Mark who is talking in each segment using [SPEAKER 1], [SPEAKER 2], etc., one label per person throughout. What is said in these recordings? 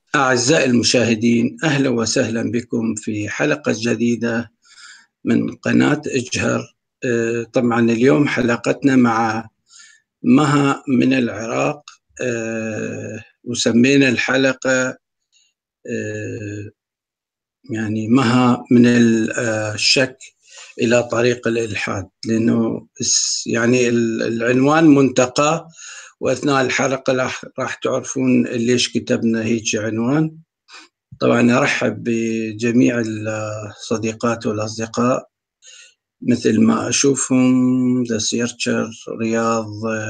[SPEAKER 1] أعزائي المشاهدين، أهلا وسهلا بكم في حلقة جديدة من قناة اجهر. طبعا اليوم حلقتنا مع مها من العراق. وسمينا الحلقة آه، يعني مها من الشك إلى طريق الإلحاد، لأنه يعني العنوان منتقى، وأثناء الحلقة راح تعرفون ليش كتبنا هيك عنوان. طبعا أرحب بجميع الصديقات والأصدقاء مثل ما أشوفهم: ذا سيرشر، رياض،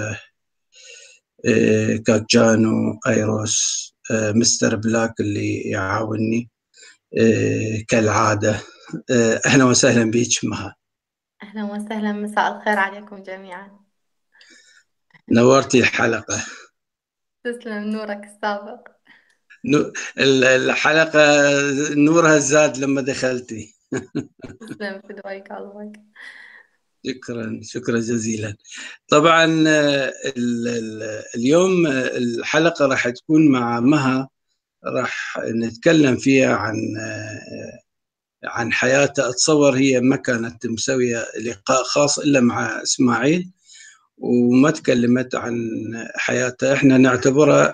[SPEAKER 1] كاجانو، أيروس، مستر بلاك اللي يعاوني كالعادة. أهلا وسهلا بك مها.
[SPEAKER 2] أهلا وسهلا، مساء الخير عليكم جميعا.
[SPEAKER 1] نورتي الحلقة.
[SPEAKER 2] تسلم نورك السابق.
[SPEAKER 1] الحلقة نورها زاد لما دخلتي.
[SPEAKER 2] تسلم في دعائك الله.
[SPEAKER 1] شكرا شكرا جزيلا. طبعا اليوم الحلقة راح تكون مع مها، راح نتكلم فيها عن حياتها. أتصور هي ما كانت مسوية لقاء خاص إلا مع إسماعيل، وما تكلمت عن حياتها. احنا نعتبرها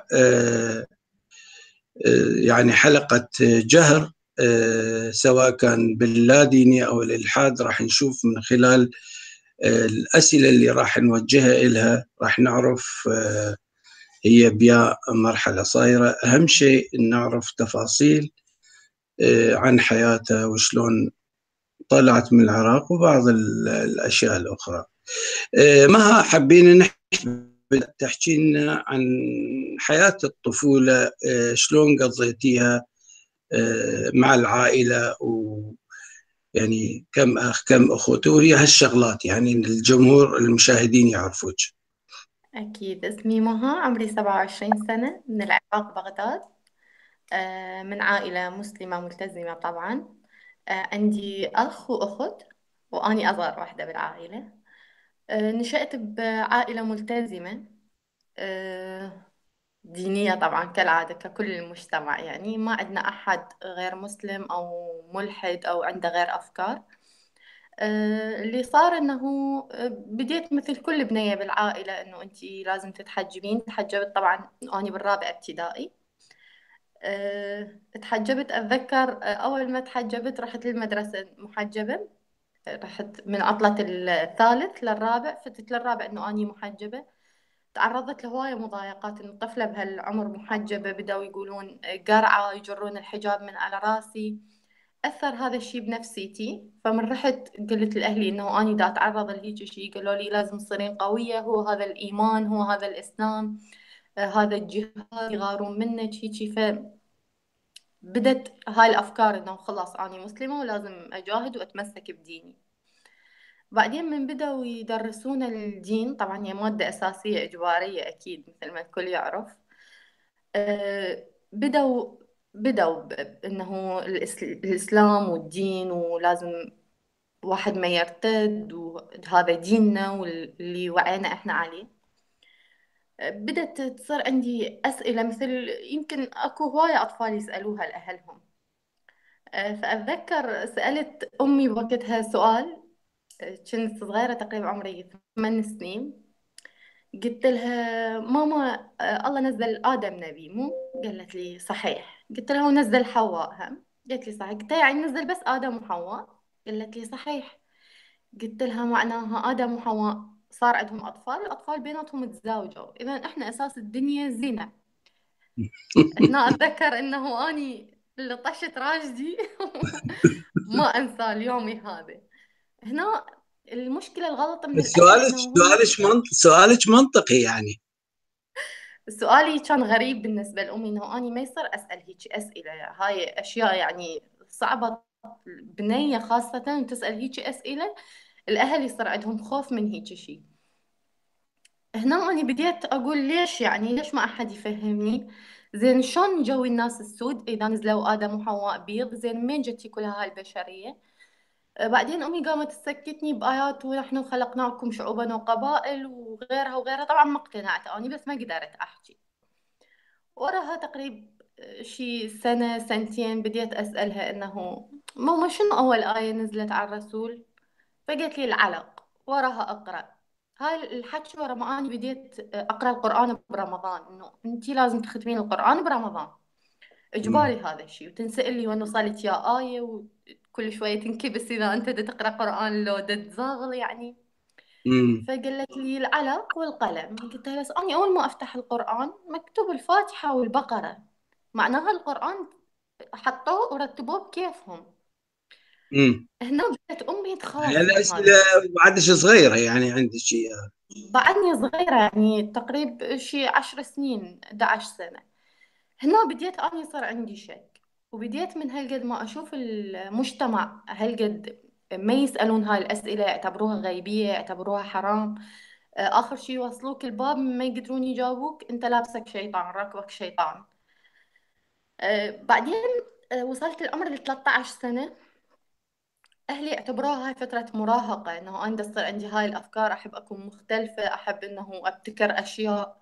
[SPEAKER 1] يعني حلقة جهر، سواء كان باللاديني أو الإلحاد. راح نشوف من خلال الأسئلة اللي راح نوجهها إلها، راح نعرف هي بيا مرحلة صايرة. أهم شيء نعرف تفاصيل عن حياتها وشلون طلعت من العراق وبعض الأشياء الأخرى. ما حابين نحكي، تحكي لنا عن حياة الطفولة، شلون قضيتيها مع العائلة، ويعني كم أخ كم أخوة، وهي هالشغلات يعني الجمهور المشاهدين يعرفوك.
[SPEAKER 2] أكيد، اسمي مها، عمري 27 سنة، من العراق بغداد. من عائلة مسلمة ملتزمة طبعا. عندي أخ وأخت، وأني أصغر واحدة بالعائلة. نشأت بعائلة ملتزمة، آه، دينية طبعا كالعادة ككل المجتمع، يعني ما عندنا أحد غير مسلم أو ملحد أو عنده غير أفكار. اللي صار انه بديت مثل كل بنية بالعائلة انه انتي لازم تتحجبين. تحجبت طبعا واني بالرابع ابتدائي. تحجبت اتذكر، اول ما تحجبت رحت للمدرسة محجبة. رحت من عطلة الثالث للرابع، فتت للرابع انه اني محجبة. تعرضت لهواية مضايقات، انه طفلة بهالعمر محجبة، بدأوا يقولون قرعة، يجرون الحجاب من على راسي. أثر هذا الشيء بنفسيتي، فمن رحت قلت لأهلي إنه أنا دا أتعرض لهيك شيء، قالوا لي لازم تصيرين قوية، هو هذا الإيمان، هو هذا الإسلام. هذا الجهاد يغارون منك هيك. فبدت هاي الأفكار إنه خلاص أنا مسلمة ولازم أجاهد وأتمسك بديني. بعدين من بدأوا يدرسونا الدين، طبعا هي مادة أساسية إجبارية أكيد مثل ما الكل يعرف. بدأوا إنه الإسلام والدين، ولازم واحد ما يرتد، وهذا ديننا واللي وعينا إحنا عليه. بدأت تصير عندي أسئلة، مثل يمكن أكو هواية أطفال يسألوها لأهلهم. فأتذكر سألت أمي بوقتها سؤال. كنت صغيرة تقريبا عمري 8 سنين. قلت لها ماما، الله نزل آدم نبي مو؟ قالت لي صحيح. قلت لها ونزل حواء هم؟ قالت لي صحيح. قلت لها يعني نزل بس آدم وحواء؟ قالت لي صحيح. قلت لها معناها آدم وحواء صار عندهم أطفال، الأطفال بيناتهم تزاوجوا، إذا إحنا أساس الدنيا زنا. هنا أتذكر إنه أني اللي طشت راجدي ما أنسى اليومي هذا. هنا المشكلة الغلط من الأهل
[SPEAKER 1] سؤالك
[SPEAKER 2] إنه هم.
[SPEAKER 1] سؤالك سؤالك منطقي يعني.
[SPEAKER 2] سؤالي كان غريب بالنسبة لأمي، إنه أني ما يصير أسأل هيك أسئلة، هاي أشياء يعني صعبة. بنية خاصة تسأل هيك أسئلة، الأهل يصير عندهم خوف من هيك شيء. هنا أنا بديت أقول ليش، يعني ليش ما أحد يفهمني؟ زين شلون جو الناس السود إذا نزلوا آدم وحواء بيض؟ زين منين جتي كل هاي البشرية؟ بعدين أمي قامت تسكتني بآيات ونحن خلقناكم شعوبا وقبائل وغيرها وغيرها. طبعا ما اقتنعت أنا، بس ما قدرت أحكي. وراها تقريبا شي سنة سنتين بديت أسألها إنه ماما شنو أول آية نزلت على الرسول؟ فقالت لي العلق، وراها أقرأ. هاي الحكي ورا ما أنا بديت أقرأ القرآن برمضان، إنه أنتي لازم تختمين القرآن برمضان،
[SPEAKER 1] مم.
[SPEAKER 2] إجباري هذا الشيء. وتنسأل لي وين وصلت يا آية، وكل شوية تنكبس إذا أنت بدك تقرأ قرآن لو تزاغل يعني.
[SPEAKER 1] مم.
[SPEAKER 2] فقالت لي العلق والقلم. قلت لها بس أنا أول ما أفتح القرآن مكتوب الفاتحة والبقرة، معناها القرآن حطوه ورتبوه بكيفهم.
[SPEAKER 1] مم.
[SPEAKER 2] هنا بدأت أمي تخاف
[SPEAKER 1] هذا
[SPEAKER 2] من هذا
[SPEAKER 1] أسئلة
[SPEAKER 2] الشيء.
[SPEAKER 1] بعدش صغيرة يعني، عندك شيء.
[SPEAKER 2] بعدني صغيرة يعني تقريبا شي 10 سنين 11 سنة. هنا بديت أنا يصير عندي شك، وبديت من هالقد ما أشوف المجتمع هالقد ما يسألون هاي الأسئلة، يعتبروها غيبية، يعتبروها حرام. آخر شي يوصلوك الباب ما يقدرون يجاوبوك، أنت لابسك شيطان راكبك شيطان. بعدين وصلت العمر ال 13 سنة. أهلي اعتبروها هاي فترة مراهقة، إنه أنا تصير عندي هاي الأفكار، أحب أكون مختلفة، أحب إنه أبتكر أشياء.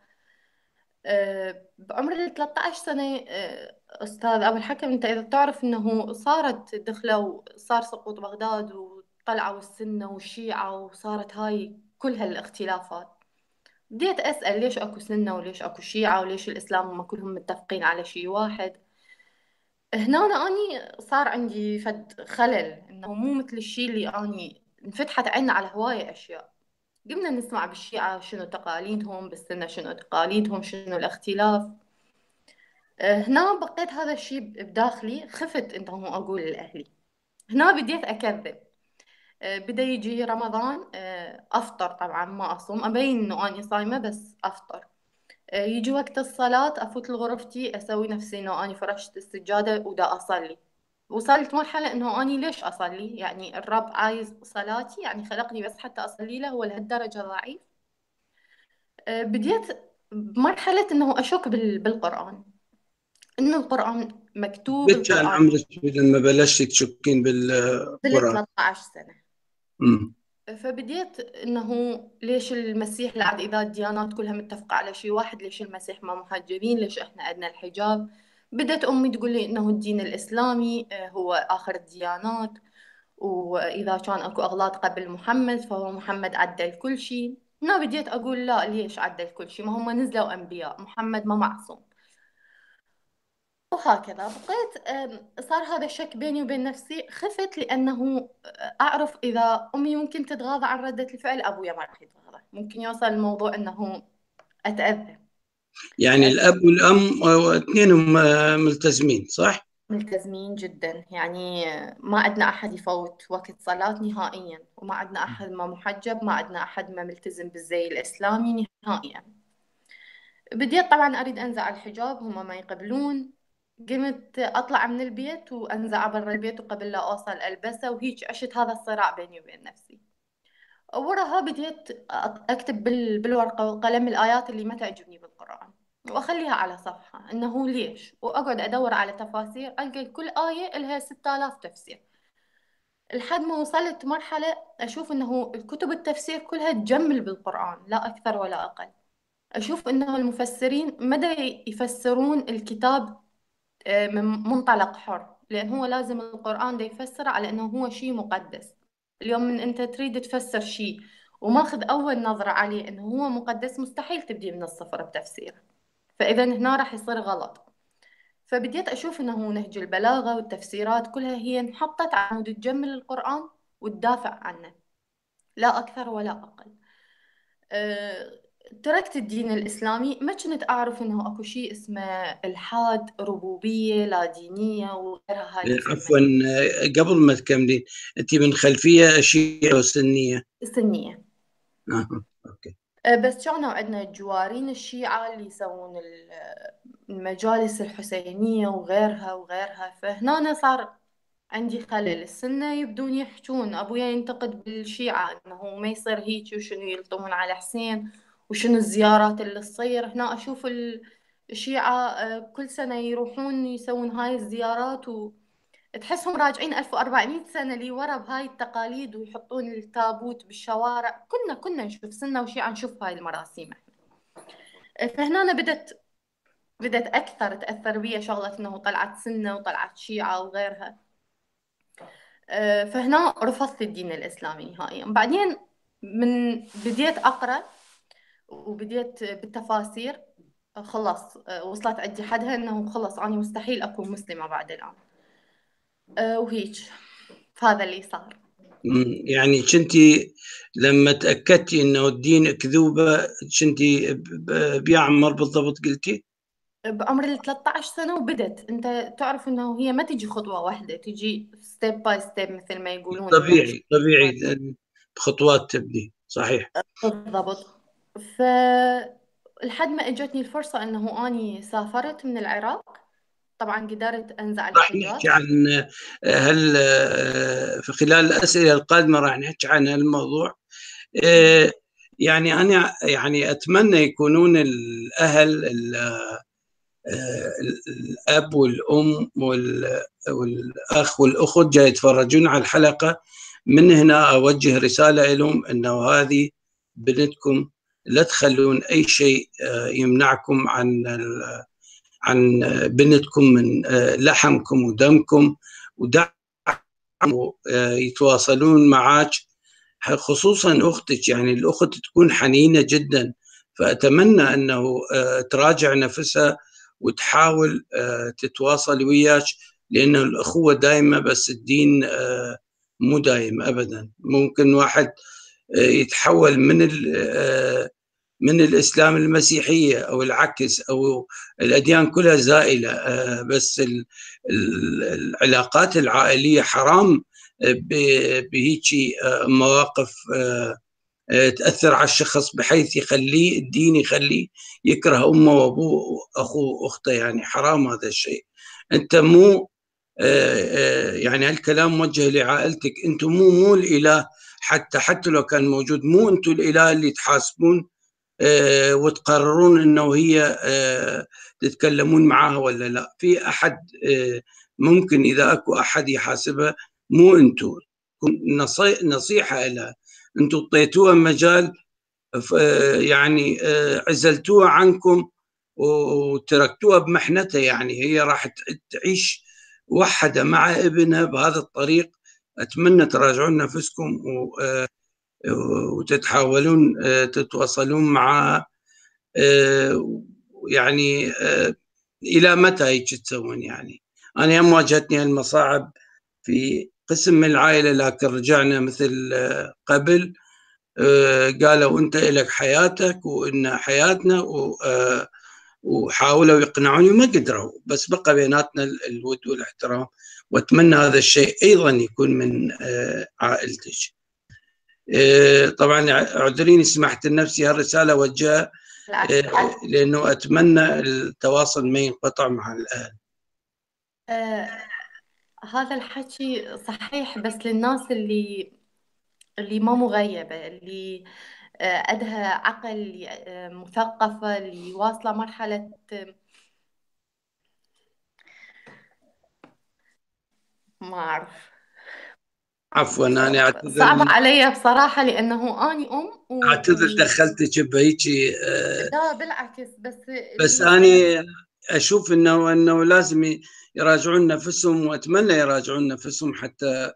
[SPEAKER 2] بعمر ال 13 سنة أستاذ أبو الحكم، أنت إذا تعرف إنه صارت دخلوا، صار سقوط بغداد وطلعوا السنة والشيعة وصارت هاي كل هالاختلافات. بديت أسأل ليش أكو سنة وليش أكو شيعة وليش الإسلام هم كلهم متفقين على شيء واحد. هنا أني صار عندي فد خلل، إنه مو مثل الشيء اللي أني انفتحت عنا على هواية أشياء. قمنا نسمع بالشيعة شنو تقاليدهم، بالسنة شنو تقاليدهم، شنو الاختلاف. هنا بقيت هذا الشيء بداخلي، خفت انه اقول لاهلي. هنا بديت اكذب. بدا يجي رمضان، افطر طبعا ما اصوم، ابين انه اني صايمه بس افطر. يجي وقت الصلاه افوت لغرفتي اسوي نفسي انه اني فرشت السجاده ودا اصلي. وصلت مرحله انه اني ليش اصلي، يعني الرب عايز صلاتي، يعني خلقني بس حتى اصلي له، هو لهالدرجه ضعيف. بديت بمرحله انه اشك بالقران، انه القرآن مكتوب،
[SPEAKER 1] قد كان
[SPEAKER 2] القرآن
[SPEAKER 1] عمرك لما بلشت تشكين
[SPEAKER 2] بال
[SPEAKER 1] بالقرآن؟
[SPEAKER 2] 13 سنة.
[SPEAKER 1] مم.
[SPEAKER 2] فبديت انه ليش المسيح لعد اذا الديانات كلها متفقة على شيء واحد، ليش المسيح ما مهجرين، ليش احنا عندنا الحجاب. بدت امي تقول لي انه الدين الاسلامي هو اخر الديانات، واذا كان اكو اغلاط قبل محمد فهو محمد عدل كل شيء. هنا بديت اقول لا، ليش عدل كل شيء، ما هم نزلوا انبياء، محمد ما معصوم. وهكذا بقيت صار هذا الشك بيني وبين نفسي. خفت لأنه أعرف إذا أمي ممكن تتغاضى عن ردة الفعل، أبويا ما راح يتغاضى، ممكن يوصل الموضوع أنه أتأذى.
[SPEAKER 1] يعني
[SPEAKER 2] لأن
[SPEAKER 1] الأب والأم اثنينهم ملتزمين صح؟
[SPEAKER 2] ملتزمين جدا، يعني ما عندنا أحد يفوت وقت صلاة نهائيا، وما عندنا أحد ما محجب، ما عندنا أحد ما ملتزم بالزي الإسلامي نهائيا. بديت طبعا أريد أنزع الحجاب، هم ما يقبلون. قمت أطلع من البيت وأنزع برا البيت، وقبل لا أوصل ألبسه، وهيك عشت هذا الصراع بيني وبين نفسي. وراها بديت أكتب بالورقة والقلم الآيات اللي ما تعجبني بالقرآن، وأخليها على صفحة إنه ليش، وأقعد أدور على تفاسير، ألقى كل آية لها 6000 تفسير. لحد ما وصلت مرحلة أشوف إنه الكتب التفسير كلها تجمل بالقرآن، لا أكثر ولا أقل. أشوف إنه المفسرين مدى يفسرون الكتاب من منطلق حر، لأن هو لازم القرآن ده يفسر على أنه هو شيء مقدس. اليوم من أنت تريد تفسر شيء وماخذ أول نظرة عليه أنه هو مقدس، مستحيل تبدي من الصفر بتفسيره، فإذا هنا راح يصير غلط. فبديت أشوف أنه نهج البلاغة والتفسيرات كلها هي انحطت عشان تجمل القرآن وتدافع عنه، لا أكثر ولا أقل. أه، تركت الدين الإسلامي. ما كنت أعرف إنه أكو شيء اسمه إلحاد، ربوبية لا دينية وغيرها هاي
[SPEAKER 1] عفوا،
[SPEAKER 2] الكلمات.
[SPEAKER 1] قبل ما تكملين، أنت من خلفية شيعية وسنية؟
[SPEAKER 2] السنية.
[SPEAKER 1] أوكي.
[SPEAKER 2] بس كانوا عندنا الجوارين الشيعة اللي يسوون المجالس الحسينية وغيرها وغيرها. فهنا صار عندي خلل. السنة يبدون يحجون، أبويا ينتقد بالشيعة إنه ما يصير هيك، وشنو يلطمون على حسين، وشنو الزيارات اللي تصير. هنا أشوف الشيعة كل سنة يروحون يسوون هاي الزيارات، وتحسهم راجعين 1400 سنة لي ورا بهاي التقاليد، ويحطون التابوت بالشوارع. كنا نشوف سنة وشيعة نشوف هاي المراسيم. فهنا أنا بدت بدت أكثر تأثر بيها شغلة إنه طلعت سنة وطلعت شيعة وغيرها. فهنا رفضت الدين الإسلامي نهائيا. بعدين من بديت أقرأ وبديت بالتفاسير، خلص وصلت عندي حدها إنه خلص أنا مستحيل أكون مسلمة بعد الآن. وهيك هذا اللي صار.
[SPEAKER 1] يعني كنتي لما تأكدتي انه الدين كذوبة كنتي بيعمر بالضبط قلتي؟
[SPEAKER 2] بعمر ال 13 سنة وبدت. انت تعرف انه هي ما تجي خطوة واحدة، تجي ستيب باي ستيب مثل ما يقولون، انه
[SPEAKER 1] طبيعي طبيعي، بخطوات تبدي، صحيح.
[SPEAKER 2] بالضبط. ف لحد ما اجتني الفرصة انه اني سافرت من العراق. طبعا قدرت انزع
[SPEAKER 1] راح
[SPEAKER 2] الحجاب.
[SPEAKER 1] نحكي عن هل في خلال الأسئلة القادمة راح نحكي عن الموضوع. يعني أنا يعني أتمنى يكونون الأهل الأب والأم والأخ والأخت جاي يتفرجون على الحلقة. من هنا أوجه رسالة لهم أنه هذه بنتكم، لا تخلون أي شيء يمنعكم عن بنتكم من لحمكم ودمكم، ودعموا يتواصلون معك، خصوصا أختك. يعني الأخت تكون حنينة جدا، فأتمنى أنه تراجع نفسها وتحاول تتواصل وياك، لأن الأخوة دائمة، بس الدين مو دائم أبدا. ممكن واحد يتحول من الإسلام المسيحية أو العكس، أو الأديان كلها زائلة، بس العلاقات العائلية حرام بهيك مواقف تأثر على الشخص بحيث يخليه الدين يخليه يكره أمه وأبوه وأخوه وأخته. يعني حرام هذا الشيء. أنت مو يعني هالكلام موجه لعائلتك. أنتم مو الإله. حتى لو كان موجود، مو أنتم الإله اللي تحاسبون وتقررون انه هي تتكلمون معها ولا لا. في احد ممكن اذا اكو احد يحاسبها، مو انتم. نصيحه لها، انتم اعطيتوها مجال، يعني عزلتوها عنكم وتركتوها بمحنتها. يعني هي راح تعيش وحده مع ابنها بهذا الطريق. اتمنى تراجعون نفسكم وتتحاولون تتواصلون معها. يعني إلى متى هيك تسوون؟ يعني أنا هم واجهتني المصاعب في قسم من العائلة، لكن رجعنا مثل قبل. قالوا أنت إلك حياتك وإن حياتنا، وحاولوا يقنعوني وما قدروا، بس بقى بيناتنا الود والاحترام. وأتمنى هذا الشيء أيضا يكون من عائلتك. طبعا اعذريني سمحت لنفسي هالرسالة وجهها، لأنه أتمنى التواصل ما ينقطع مع الأهل.
[SPEAKER 2] آه هذا الحكي صحيح، بس للناس اللي ما مغيبة، اللي عندها عقل، اللي مثقفة، اللي واصلة مرحلة ما أعرف.
[SPEAKER 1] عفوا، أنا
[SPEAKER 2] صعبة
[SPEAKER 1] أعتذر.
[SPEAKER 2] علي بصراحة، لأنه أني أم
[SPEAKER 1] أعتذر دخلتك بهيك.
[SPEAKER 2] لا بالعكس، بس
[SPEAKER 1] بس
[SPEAKER 2] اللي
[SPEAKER 1] أنا أشوف أنه لازم يراجعون نفسهم، وأتمنى يراجعون نفسهم حتى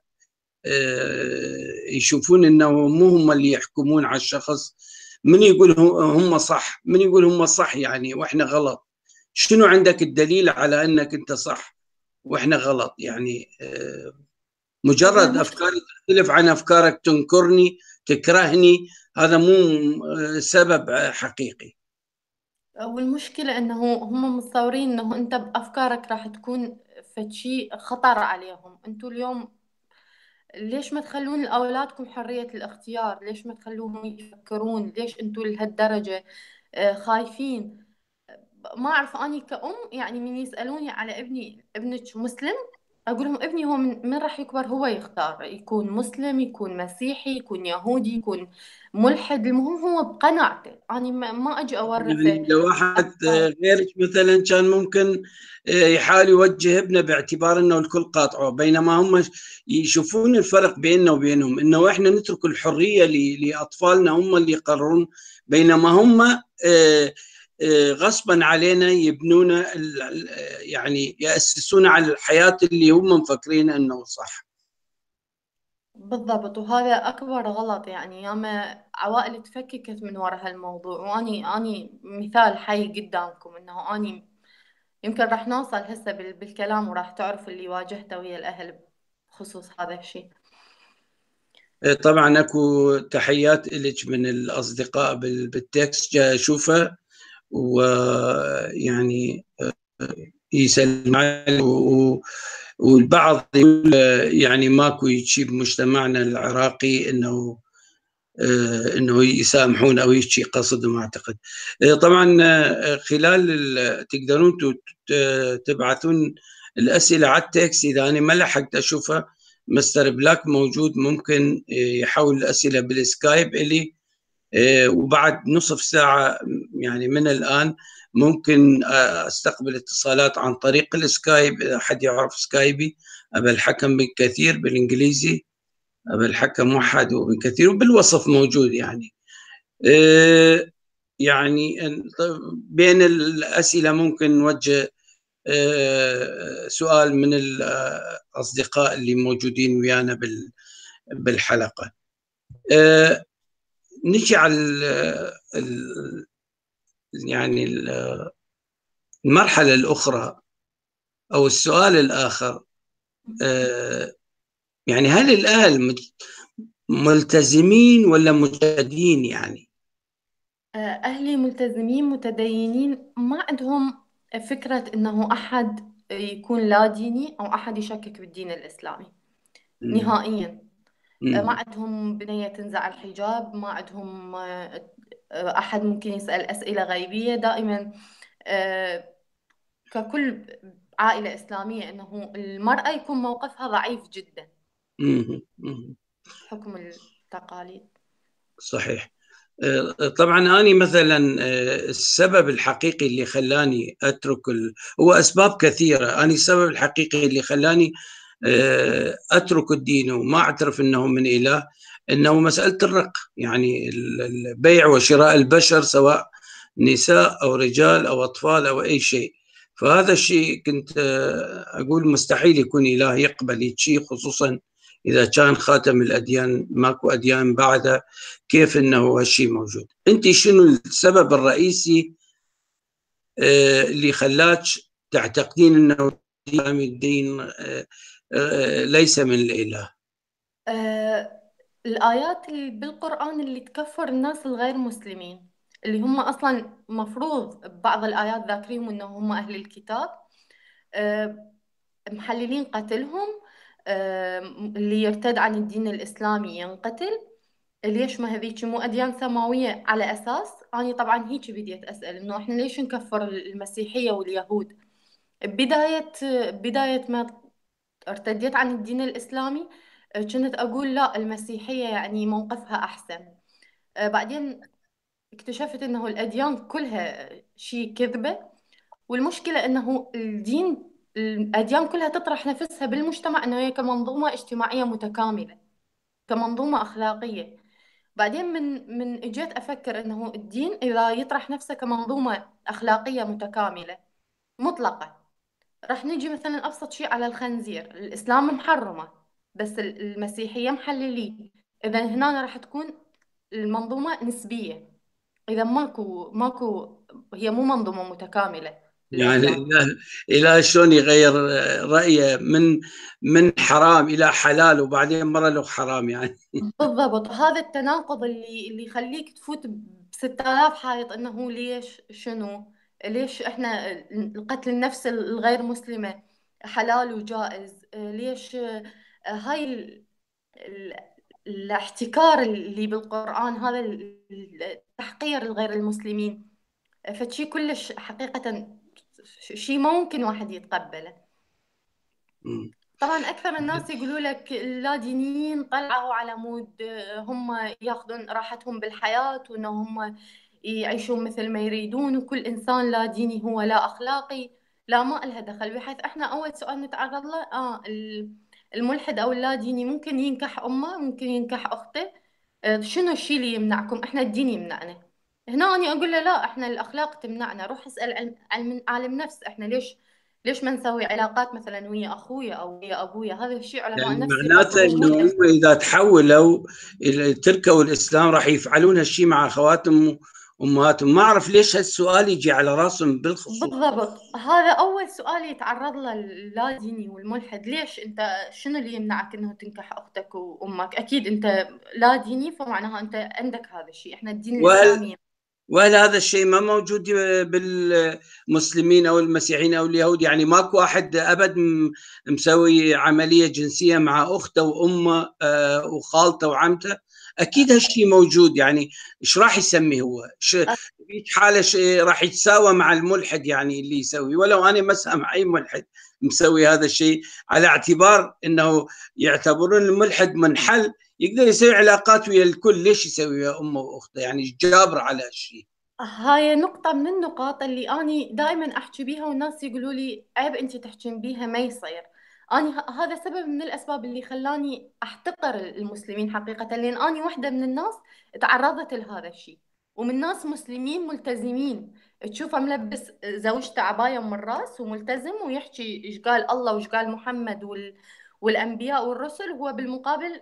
[SPEAKER 1] يشوفون أنه مو هم اللي يحكمون على الشخص. من يقول هم صح، من يقول هم صح يعني وإحنا غلط. شنو عندك الدليل على أنك أنت صح وإحنا غلط؟ يعني
[SPEAKER 2] هو
[SPEAKER 1] مجرد أفكار تختلف عن أفكارك، تنكرني، تكرهني، هذا مو سبب حقيقي.
[SPEAKER 2] والمشكلة انه هم متصورين انه انت بافكارك راح تكون فشي خطر عليهم. انتوا اليوم ليش ما تخلون لاولادكم حرية الاختيار؟ ليش ما تخلوهم يفكرون؟ ليش انتوا لهالدرجة خايفين؟ ما اعرف. اني كأم يعني من يسألوني على ابنك مسلم، اقول لهم ابني هو من راح يكبر هو يختار، يكون مسلم، يكون مسيحي، يكون يهودي، يكون ملحد، المهم هو بقناعته. انا ما اجي اورثه
[SPEAKER 1] يعني لو واحد
[SPEAKER 2] افكار.
[SPEAKER 1] غيرك مثلا كان ممكن يحاول يوجه ابنه باعتبار انه الكل قاطعه، بينما هم يشوفون الفرق بيننا وبينهم، انه احنا نترك الحريه لاطفالنا هم اللي يقررون، بينما هم غصبا علينا يبنون يعني يأسسون على الحياة اللي هم مفكرين أنه صح.
[SPEAKER 2] بالضبط، وهذا أكبر غلط. يعني ياما عوائل تفككت من وراء هالموضوع، وأني مثال حي قدامكم إنه أني يمكن راح نوصل هسه بالكلام، وراح تعرف اللي واجهته ويا الأهل بخصوص هذا الشيء.
[SPEAKER 1] طبعا اكو تحيات لك من الاصدقاء بالتكست جاي اشوفه، ويعني يسلم عليه والبعض يقول يعني ماكو شيء بمجتمعنا العراقي انه يسامحون او شيء قصدهم اعتقد. طبعا تقدرون تبعثون الاسئله على التكست، اذا انا ما لحقت اشوفها مستر بلاك موجود ممكن يحول الاسئله بالسكايب الي، وبعد نصف ساعه يعني من الان ممكن استقبل اتصالات عن طريق السكايب اذا حد يعرف سكايبي. ابى الحكم بالكثير بالانجليزي، ابى الحكم موحد وبالكثير وبالوصف موجود يعني. يعني بين الاسئله ممكن نوجه سؤال من الأصدقاء اللي موجودين ويانا بالحلقة. نجي على يعني المرحلة الأخرى أو السؤال الآخر. يعني هل الأهل ملتزمين ولا مجتهدين يعني؟
[SPEAKER 2] أهلي ملتزمين متدينين، ما عندهم فكرة إنه أحد يكون لا ديني أو أحد يشكك بالدين الإسلامي نهائيا. ما عندهم بنية تنزع الحجاب، ما عندهم أحد ممكن يسأل أسئلة غيبية دائما. ككل عائلة إسلامية إنه المرأة يكون موقفها ضعيف جدا بحكم التقاليد.
[SPEAKER 1] صحيح. طبعا أنا مثلا السبب الحقيقي اللي خلاني أترك هو أسباب كثيرة. أنا السبب الحقيقي اللي خلاني أترك الدين وما أعترف أنه من إله، أنه مسألة الرق، يعني البيع وشراء البشر سواء نساء أو رجال أو أطفال أو أي شيء. فهذا الشيء كنت أقول مستحيل يكون إله يقبل شيء، خصوصا إذا كان خاتم الأديان ماكو أديان بعده، كيف أنه هالشيء موجود. أنت شنو السبب الرئيسي اللي خلاك تعتقدين أنه الدين ليس من الإله؟
[SPEAKER 2] الآيات اللي بالقرآن اللي تكفر الناس الغير مسلمين، اللي هم أصلا مفروض بعض الآيات ذاكريهم إنهم هم أهل الكتاب، محللين قتلهم. اللي يرتد عن الدين الإسلامي ينقتل. ليش ما هذيك مو أديان سماوية على أساس؟ أنا طبعا هيك بديت أسأل إنه إحنا ليش نكفر المسيحية واليهود؟ بداية ما ارتديت عن الدين الإسلامي كنت أقول لا، المسيحية يعني موقفها أحسن. بعدين اكتشفت إنه الأديان كلها شيء كذبة، والمشكلة إنه الأديان كلها تطرح نفسها بالمجتمع إنه هي كمنظومة اجتماعية متكاملة، كمنظومة أخلاقية. بعدين من اجيت أفكر إنه الدين إذا يطرح نفسه كمنظومة أخلاقية متكاملة مطلقة، راح نجي مثلا أبسط شيء على الخنزير. الإسلام محرمة بس المسيحية محللين. إذا هنا راح تكون المنظومة نسبية. إذا ماكو هي مو منظومة متكاملة
[SPEAKER 1] يعني
[SPEAKER 2] الأديان.
[SPEAKER 1] إله شلون يغير رأيه من حرام إلى حلال وبعدين مرة له حرام يعني؟
[SPEAKER 2] بالضبط، هذا التناقض اللي يخليك تفوت ب6000 حائط. إنه ليش؟ شنو؟ ليش إحنا القتل النفس الغير مسلمة حلال وجائز؟ ليش هاي ال- الاحتكار اللي بالقرآن هذا، التحقير الغير المسلمين؟ فشي كلش حقيقة شي ما ممكن واحد يتقبله. طبعا أكثر الناس يقولوا لك اللا دينيين طلعوا على مود هم ياخذون راحتهم بالحياة، وإنهم يعيشون مثل ما يريدون، وكل إنسان لا ديني هو لا أخلاقي. لا، ما إلها دخل. بحيث إحنا أول سؤال نتعرض له الملحد أو اللا ديني ممكن ينكح أمه، ممكن ينكح أخته. شنو الشيء اللي يمنعكم؟ إحنا الدين يمنعنا. هنا أنا أقول له لا، إحنا الأخلاق تمنعنا، روح اسأل عالم نفس. إحنا ليش ما نسوي علاقات مثلا ويا أخويا أو ويا أبويا؟ هذا الشيء علماء
[SPEAKER 1] يعني
[SPEAKER 2] النفس
[SPEAKER 1] معناته
[SPEAKER 2] يقررون مو
[SPEAKER 1] انه هم
[SPEAKER 2] إحنا.
[SPEAKER 1] اذا تحولوا الى التركه والاسلام راح يفعلون هالشيء مع اخواتهم وامهاتهم. ما اعرف ليش هالسؤال يجي على راسهم بالخصوص.
[SPEAKER 2] بالضبط، هذا أول سؤال يتعرض له اللاديني والملحد. ليش أنت، شنو اللي يمنعك أنه تنكح أختك وأمك؟ أكيد أنت لا ديني، فمعناها أنت عندك هذا الشيء. إحنا الدين
[SPEAKER 1] وهل
[SPEAKER 2] الإسلامي.
[SPEAKER 1] وهل هذا الشيء ما موجود بالمسلمين او المسيحيين او اليهود؟ يعني ماكو واحد ابد مسوي عمليه جنسيه مع اخته وامه وخالته وعمته؟ اكيد هالشيء موجود. يعني ايش راح يسمي هو؟ في حاله راح يتساوى مع الملحد يعني اللي يسوي، ولو انا ما اسمع اي ملحد مسوي هذا الشيء، على اعتبار انه يعتبرون الملحد منحل يقدر يسوي علاقات ويا الكل. ليش يسوي ويا امه واخته؟ يعني جابر على هالشيء.
[SPEAKER 2] هاي نقطة من النقاط اللي أنا دائما أحكي بيها، والناس يقولوا لي عيب أنت تحكين بيها، ما يصير. أنا هذا سبب من الأسباب اللي خلاني أحتقر المسلمين حقيقة، لأن أنا واحدة من الناس تعرضت لهذا الشيء، ومن ناس مسلمين ملتزمين تشوفه ملبس زوجته عباية من الراس وملتزم ويحكي إيش قال الله وإيش قال محمد والأنبياء والرسل، وهو بالمقابل،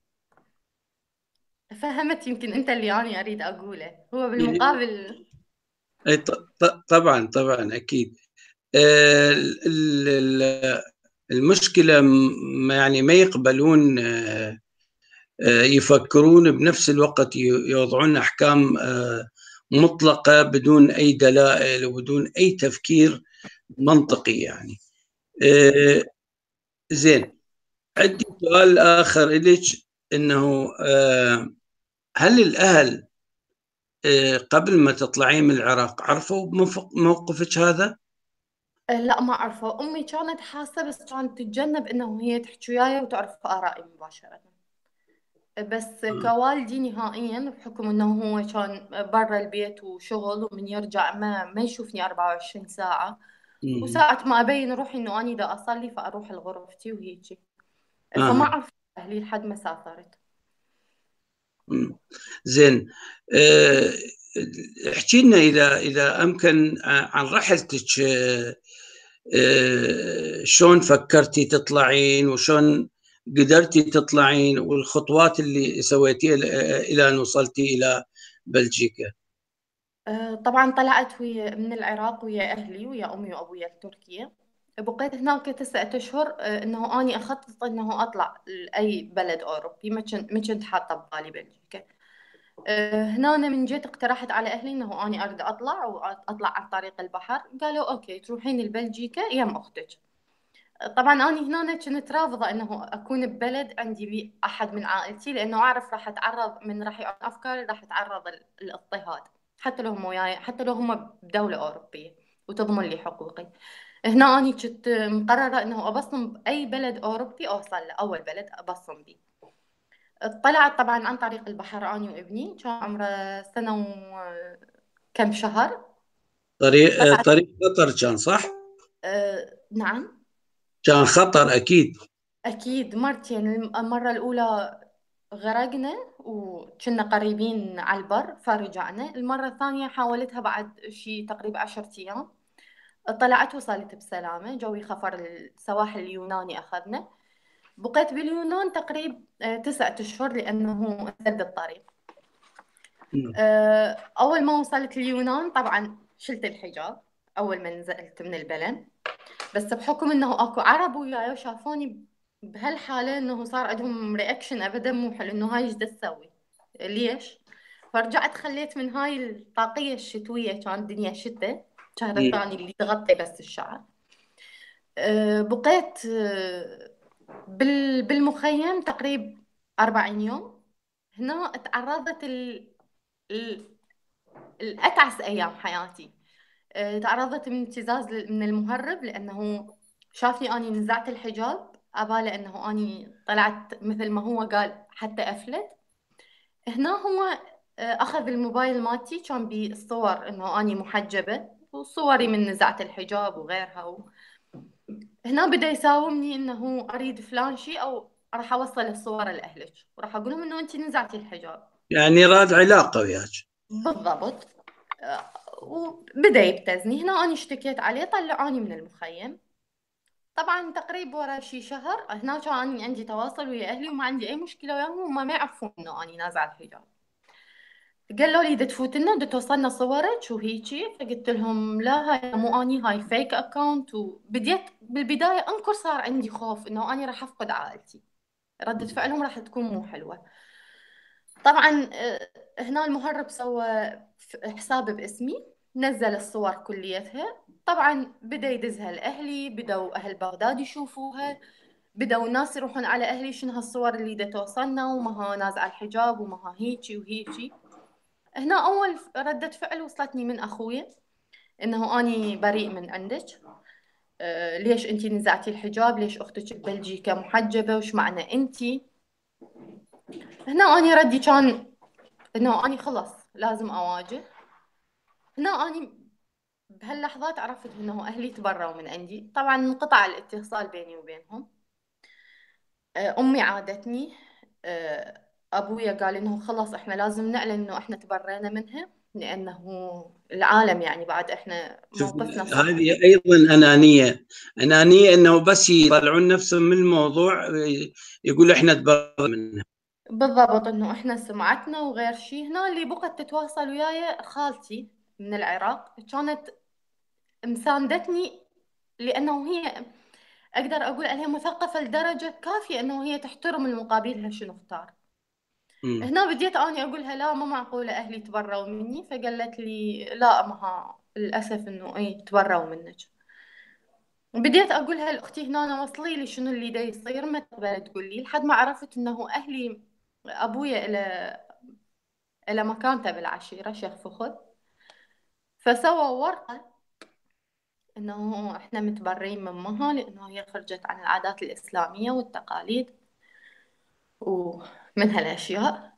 [SPEAKER 2] فهمت يمكن أنت اللي أنا أريد أقوله، هو بالمقابل.
[SPEAKER 1] طبعا طبعا اكيد. المشكله يعني ما يقبلون يفكرون بنفس الوقت يوضعون احكام مطلقه بدون اي دلائل وبدون اي تفكير منطقي يعني. آه، زين، عندي سؤال آخر إليك. إنه هل الأهل قبل ما تطلعين من العراق عرفوا موقفك هذا؟
[SPEAKER 2] لا ما أعرفه. أمي كانت حاسة بس كانت تتجنب إنه هي تحكي وياي وتعرف آرائي مباشرة. بس كوالدي نهائيا، بحكم إنه هو كان برا البيت وشغل، ومن يرجع ما يشوفني 24 ساعة.
[SPEAKER 1] مم.
[SPEAKER 2] وساعة ما أبين روحي إنه أنا دا أصلي فأروح لغرفتي وهيجي. فما
[SPEAKER 1] آه.
[SPEAKER 2] أعرف أهلي لحد ما سافرت.
[SPEAKER 1] مم. زين. آه، احكي لنا إذا أمكن عن رحلتك. شلون فكرتي تطلعين وشلون قدرتي تطلعين والخطوات اللي سويتيها إلى أن وصلتي إلى بلجيكا؟
[SPEAKER 2] طبعا طلعت من العراق ويا أهلي، ويا أمي وأبويا لتركيا. بقيت هناك 9 أشهر. إنه أني أخطط إنه أطلع لأي بلد أوروبي، ما كنت حاطة ببالي بلجيكا. هنا أنا من جيت اقترحت على أهلي إنه أنا أريد أطلع، وأطلع عن طريق البحر. قالوا أوكي، تروحين لبلجيكا يم أختك. طبعا أنا هنا كنت رافضة إنه أكون ببلد عندي بي أحد من عائلتي، لأنه أعرف راح أتعرض، من راح يعرف أفكاري راح أتعرض للاضطهاد، حتى لو هم وياي، حتى لو هم بدولة أوروبية وتضمن لي حقوقي. هنا أنا كنت مقررة إنه أبصم بأي بلد أوروبي أوصل له، أول بلد أبصم به. طلعت طبعا عن طريق البحر، أنا وابني كان عمره سنة وكم شهر. طلعت.
[SPEAKER 1] طريق خطر كان، صح؟
[SPEAKER 2] نعم.
[SPEAKER 1] كان خطر أكيد.
[SPEAKER 2] أكيد مرتين. المرة الأولى غرقنا وكنا قريبين على البر فرجعنا. المرة الثانية حاولتها بعد شي تقريبا 10 أيام. طلعت وصلت بسلامة، جوي خفر السواحل اليوناني أخذنا. بقيت باليونان تقريبا 9 أشهر، لأنه سد الطريق.
[SPEAKER 1] مم.
[SPEAKER 2] أول ما وصلت اليونان طبعا شلت الحجاب أول ما نزلت من البلد. بس بحكم انه اكو عرب وياي وشافوني بهالحاله، انه صار عندهم رياكشن ابدا مو حلو، انه هاي ايش تسوي، ليش. فرجعت خليت من هاي الطاقيه الشتويه، كانت الدنيا شتاء، الشهر
[SPEAKER 1] مم.
[SPEAKER 2] الثاني اللي تغطي بس الشعر. بقيت بالمخيم تقريبا 40 يوم. هنا تعرضت ال... الأتعس أيام حياتي. تعرضت من ابتزاز من المهرب، لأنه شافني أني نزعت الحجاب، أباله أنه أني طلعت مثل ما هو قال حتى أفلت. هنا هو أخذ الموبايل مالتي، كان بيه الصور أنه أني محجبة وصوري من نزعت الحجاب وغيرها هنا بدأ يساومني أنه أريد فلان شيء، أو راح أوصل الصور لأهلك وراح أقول لهم أنه أنت نزعتي الحجاب.
[SPEAKER 1] يعني راد علاقة وياك.
[SPEAKER 2] بالضبط. وبدأ يبتزني. هنا أنا اشتكيت عليه، طلعوني من المخيم. طبعا تقريبا ورا شي شهر هنا كان عندي تواصل ويا أهلي وما عندي أي مشكلة وياهم، وهم ما يعرفون إنه أنا نازعة الحجاب. قالوا لي دا تفوت لنا دا توصلنا صورك وهيجي، فقلت لهم لا هاي مو اني، هاي فيك اكونت. وبديت بالبدايه انكر، صار عندي خوف انه اني راح افقد عائلتي، ردة فعلهم راح تكون مو حلوه. طبعا هنا المهرب سوى حساب باسمي، نزل الصور كليتها. طبعا بدا يدزها لاهلي، بدوا اهل بغداد يشوفوها، بدوا الناس يروحون على اهلي شنو هالصور اللي دا توصلنا، وما ها نازعه الحجاب وما ها هيجي وهيجي. هنا أول ردة فعل وصلتني من أخوي، إنه أني بريء من عندك. ليش أنتي نزعتي الحجاب؟ ليش أختك ببلجيكا محجبة؟ وش معنى أنتي؟ هنا أني ردي كان إنه أني خلص لازم أواجه. هنا أني بهاللحظات عرفت إنه أهلي تبروا من عندي. طبعا انقطع الاتصال بيني وبينهم. أمي عادتني. أبويا قال إنه خلص إحنا لازم نعلن إنه إحنا تبرينا منها، لأنه العالم يعني بعد إحنا
[SPEAKER 1] شوف،
[SPEAKER 2] موقفنا صعب.
[SPEAKER 1] هذه ايضا انانيه انه بس يطلعون نفسهم من الموضوع، يقول احنا تبرأ منه.
[SPEAKER 2] بالضبط، إنه إحنا سمعتنا وغير شيء. هنا اللي بقت تتواصل وياي خالتي من العراق، كانت مساندتني، لأنه هي أقدر أقول عليها مثقفة لدرجة كافية إنه هي تحترم المقابلها شنو اختار. هنا بديت أني أقولها لا مو معقولة أهلي تبروا مني، فقالت لي لا ما للأسف إنه أي تبروا منك. بديت أقولها لأختي هنا أنا وصلي لي شنو اللي دا يصير، ما تقبل تقول لي، لحد ما عرفت إنه أهلي أبويا إلى مكانته بالعشيرة شيخ فخذ، فسووا ورقة إنه إحنا متبرين من مها لأنه هي خرجت عن العادات الإسلامية والتقاليد ومن هالأشياء.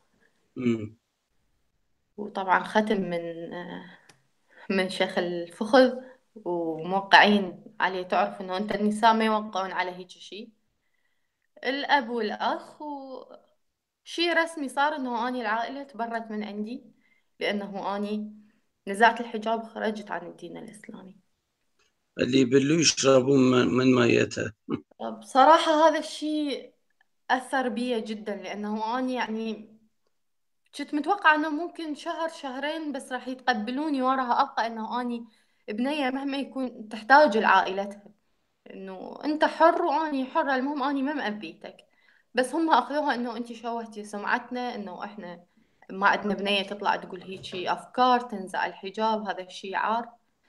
[SPEAKER 2] وطبعا ختم من شيخ الفخذ، وموقعين عليه. تعرف إنه أنت النساء ما يوقعون على هيك شيء، الأب والأخ، وشي رسمي صار إنه أني العائلة تبرت من عندي لأنه أني نزعت الحجاب وخرجت عن الدين الإسلامي.
[SPEAKER 1] اللي يبلوا يشربون من ميتها.
[SPEAKER 2] بصراحة هذا الشيء أثر بي جدا، لأنه أنا يعني كنت متوقعة أنه ممكن شهر شهرين بس راح يتقبلوني، وراها أبقى أنه أني بنية مهما يكون تحتاج لعائلتها، أنه أنت حر وأني حرة، المهم أني ما مأذيتك. بس هم أخذوها أنه أنت شوهتي سمعتنا، أنه إحنا ما عندنا بنية تطلع تقول هيجي أفكار تنزع الحجاب، هذا الشيء عار.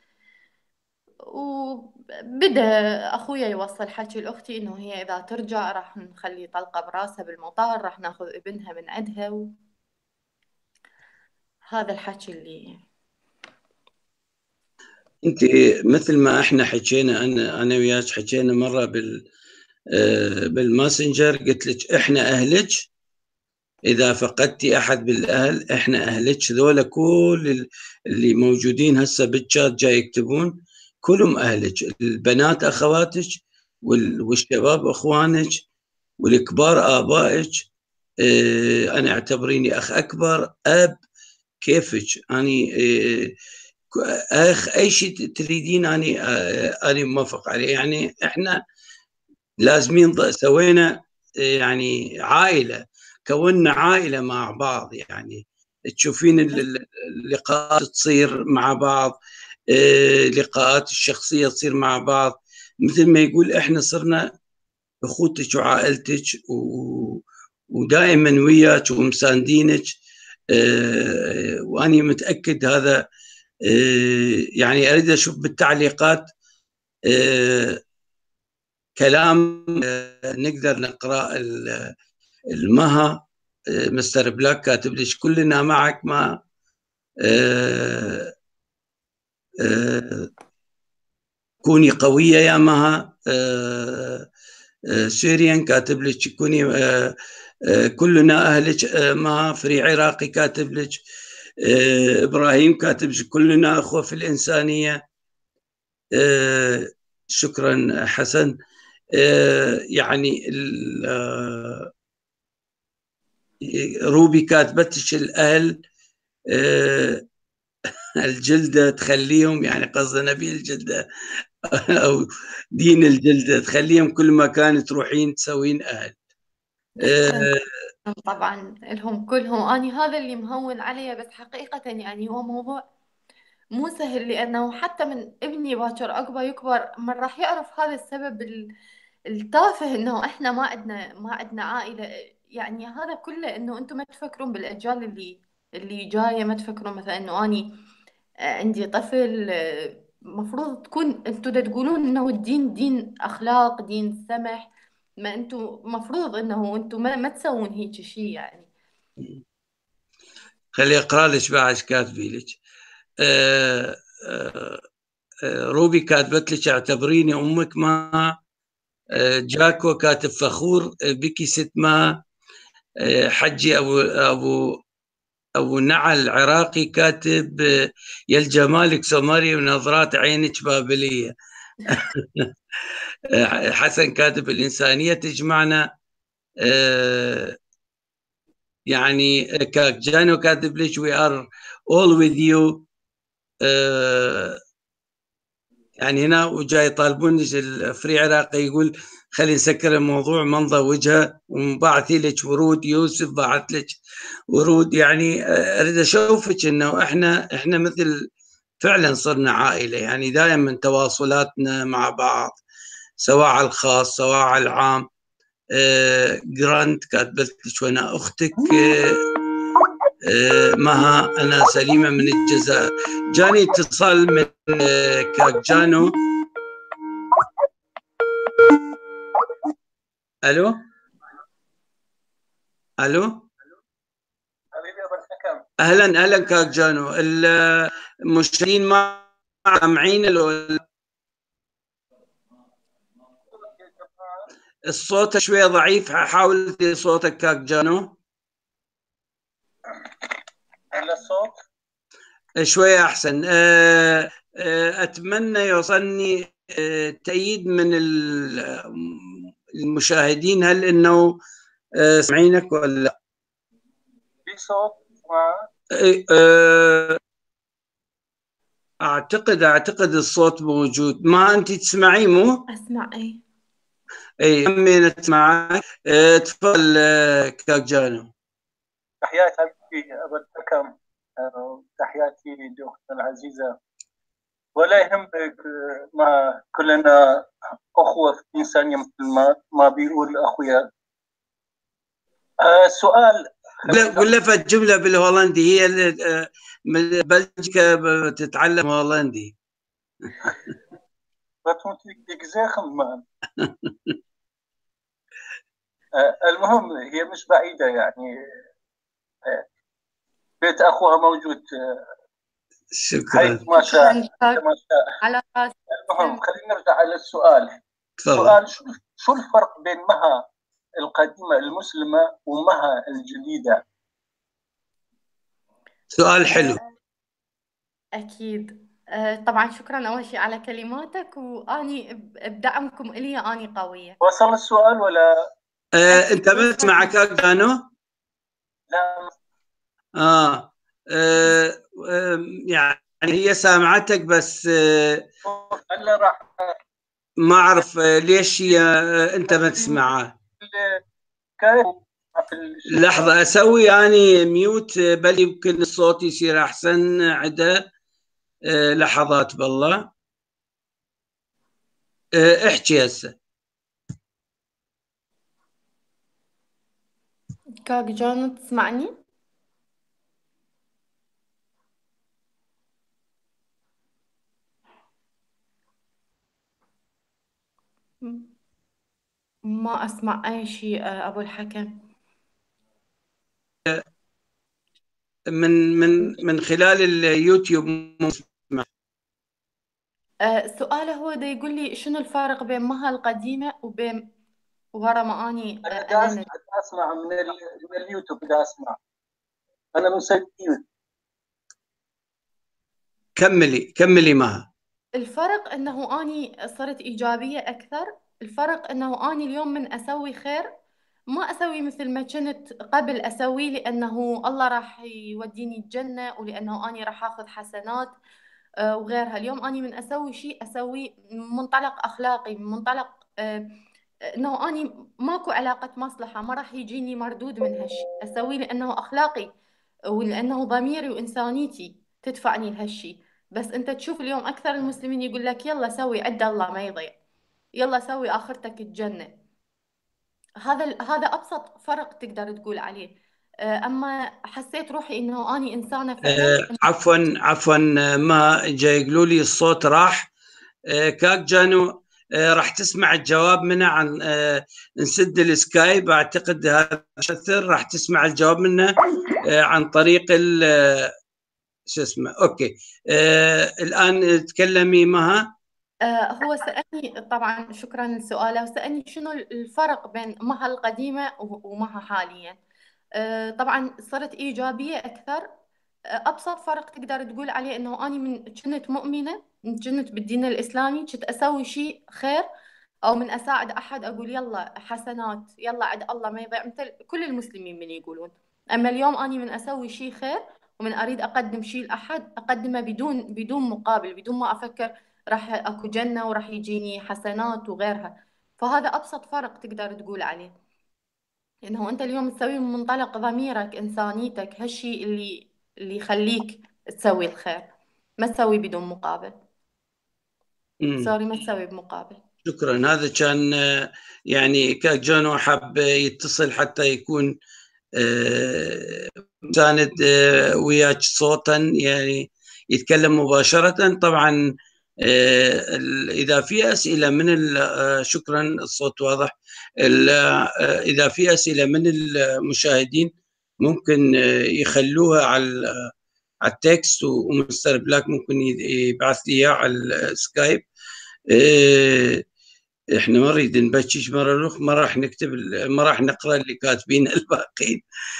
[SPEAKER 2] وبدأ أخويا يوصل حكي لأختي إنه هي إذا ترجع راح نخلي طلقة براسها بالمطار، راح ناخذ ابنها من عندها. وهذا الحكي اللي
[SPEAKER 1] انت مثل ما احنا حكينا، انا وياك حكينا مره بالماسنجر، قلت لك احنا اهلك، اذا فقدتي احد بالاهل احنا اهلك. ذولا كل اللي موجودين هسه بالشات جاي يكتبون كلهم اهلك، البنات اخواتك، والشباب اخوانك، والكبار ابائك. انا اعتبريني اخ اكبر، اب، كيفك اني، اخ، اي شيء تريدين اني موافق عليه. يعني احنا لازمين سوينا يعني عائله، كونا عائله مع بعض. يعني تشوفين اللقاءات تصير مع بعض، لقاءات الشخصيه تصير مع بعض، مثل ما يقول احنا صرنا اخوتك وعائلتك، ودائما وياك ومساندينك. واني متاكد هذا. يعني اريد اشوف بالتعليقات كلام نقدر نقرا. المها مستر بلاك كاتب لك كلنا معك، ما كوني قويه يا مها. سوريان كاتب لك كوني، كلنا اهلك. مها فري عراقي كاتب لك. ابراهيم كاتب لك كلنا اخوه في الانسانيه. شكرا حسن. يعني روبي كاتبتش الاهل الجلدة تخليهم، يعني قصدنا نبي الجلدة أو دين الجلدة تخليهم كل مكان تروحين تسوين أهل.
[SPEAKER 2] شكرا. طبعا لهم كلهم، أنا هذا اللي مهون علي، بس حقيقة يعني هو موضوع مو سهل، لأنه حتى من ابني باكر أكبر يكبر من راح يعرف هذا السبب التافه، إنه إحنا ما عندنا عائلة. يعني هذا كله إنه أنتم ما تفكرون بالأجيال اللي جاية، ما تفكرون مثلا إنه أني عندي طفل، مفروض تكون أنتم دا تقولون إنه الدين دين أخلاق، دين سمح. ما أنتم مفروض إنه أنتم ما تسوون هيك شيء يعني.
[SPEAKER 1] خلي أقرأ لك بعد إيش كاتبي لك. آه، آه، روبي كاتبت لك اعتبريني أمك. ما جاكو كاتب فخور بك ست ما. حجي أبو نعل العراقي كاتب يا الجمالك سمري ونظرات عينك بابلية. حسن كاتب الإنسانية تجمعنا. يعني جانو كاتب ليش we are all with you. يعني هنا وجاي يطالبون الفري عراقي يقول خلي نسكر الموضوع منظر وجهه، ومبعثي لك ورود. يوسف بعث لك ورود. يعني اريد اشوفك انه احنا مثل فعلا صرنا عائله، يعني دائما تواصلاتنا مع بعض سواء على الخاص سواء على العام. جراند كاتبت لك وانا اختك. مها انا سليمه من الجزائر. جاني اتصال من كاك جانو. الو الو. اهلا اهلا كاك جانو. المشاهدين ما سامعين الصوت شويه ضعيف. حاول صوتك كاك جانو.
[SPEAKER 3] هلا الصوت
[SPEAKER 1] شويه احسن. اتمنى يوصلني تأييد من المشاهدين، هل انه سامعينك ولا لا؟
[SPEAKER 3] في صوت
[SPEAKER 1] اعتقد الصوت موجود. ما انت تسمعي مو؟
[SPEAKER 2] أسمع أي.
[SPEAKER 1] اي امين اسمعك. تفضل كاك جانو.
[SPEAKER 3] تحياتي حبيبي ابو الحكم، تحياتي لاختنا العزيزه. ولا يهمك، ما كلنا اخوه في الانسانيه مثل ما بيقول اخويا. سؤال
[SPEAKER 1] قول له فد جمله بالهولندي. هي من بلجيكا تتعلم هولندي.
[SPEAKER 3] المهم هي مش بعيده يعني. بيت اخوها موجود.
[SPEAKER 1] شكرا.
[SPEAKER 3] حيث ما شاء
[SPEAKER 2] على راسي.
[SPEAKER 3] المهم خلينا نرجع على السؤال.
[SPEAKER 1] تفضل.
[SPEAKER 3] شو الفرق بين مها القديمة المسلمة ومها الجديدة؟
[SPEAKER 1] سؤال حلو.
[SPEAKER 2] أكيد. طبعا شكرا أول شيء على كلماتك، وأني بدعمكم إلي أني قوية.
[SPEAKER 3] وصل السؤال ولا؟
[SPEAKER 1] أنت ما تسمعك جانو؟
[SPEAKER 3] لا.
[SPEAKER 1] يعني هي سامعتك بس
[SPEAKER 3] هلا راح
[SPEAKER 1] ما أعرف ليش هي أنت ما تسمعها. لحظة أسوي يعني ميوت، بل يمكن الصوت يصير أحسن عدا لحظات بالله. احكي هسه.
[SPEAKER 2] كاك جانو تسمعني؟ ما أسمع أي شيء أبو الحكم.
[SPEAKER 1] من خلال اليوتيوب مسمع.
[SPEAKER 2] سؤاله هو دا يقول لي شنو الفارق بين مها القديمة وبين ورا ما أني
[SPEAKER 3] أنا أسمع من اليوتيوب. دا أسمع أنا مسجل.
[SPEAKER 1] كملي معها.
[SPEAKER 2] الفرق أنه أني صرت إيجابية أكثر. الفرق أنه أني اليوم من أسوي خير ما أسوي مثل ما كنت قبل أسوي، لأنه الله راح يوديني الجنة، ولأنه أني راح أخذ حسنات وغيرها. اليوم أني من أسوي شيء أسوي من منطلق أخلاقي، من منطلق أنه أني ماكو علاقة مصلحة، ما راح يجيني مردود من هالشيء. أسوي لأنه أخلاقي، ولأنه ضميري وإنسانيتي تدفعني لهالشيء. بس أنت تشوف اليوم أكثر المسلمين يقول لك يلا سوي عد الله ما يضيع، يلا سوي آخرتك الجنة. هذا أبسط فرق تقدر تقول عليه. أما حسيت روحي إنه أني إنسانة فعلا.
[SPEAKER 1] عفوا ما جاي يقولوا لي الصوت راح. كاك جانو راح تسمع الجواب منه عن نسد السكايب. اعتقد هذا مؤثر، راح تسمع الجواب منه عن طريق شو اسمه. اوكي الان تكلمي مها.
[SPEAKER 2] هو سألني طبعا، شكرا لسؤاله، سألني شنو الفرق بين مها القديمة ومها حاليا. طبعا صرت إيجابية أكثر. أبسط فرق تقدر تقول عليه إنه أنا من كنت مؤمنة، من كنت بالدين الإسلامي كنت أسوي شيء خير أو من أساعد أحد أقول يلا حسنات، يلا عد الله ما يضيع، مثل كل المسلمين من يقولون. أما اليوم أنا من أسوي شيء خير ومن أريد أقدم شيء لأحد أقدمه بدون مقابل، بدون ما أفكر راح أكو جنة وراح يجيني حسنات وغيرها. فهذا أبسط فرق تقدر تقول عليه، إنه أنت اليوم تسوي من منطلق ضميرك إنسانيتك، هالشيء اللي يخليك تسوي الخير، ما تسوي بدون مقابل. سوري، ما تسوي بمقابل.
[SPEAKER 1] شكرا. هذا كان يعني كاك جانو حب يتصل حتى يكون مساند وياك صوتا، يعني يتكلم مباشرة. طبعا إذا في أسئلة من شكرا، الصوت واضح. إذا في أسئلة من المشاهدين ممكن يخلوها على التكست، ومستر بلاك ممكن يبعث لي إياه على السكايب. احنا ما نريد نبكيش مرة ما راح نكتب، ما راح نقرا اللي كاتبين الباقين.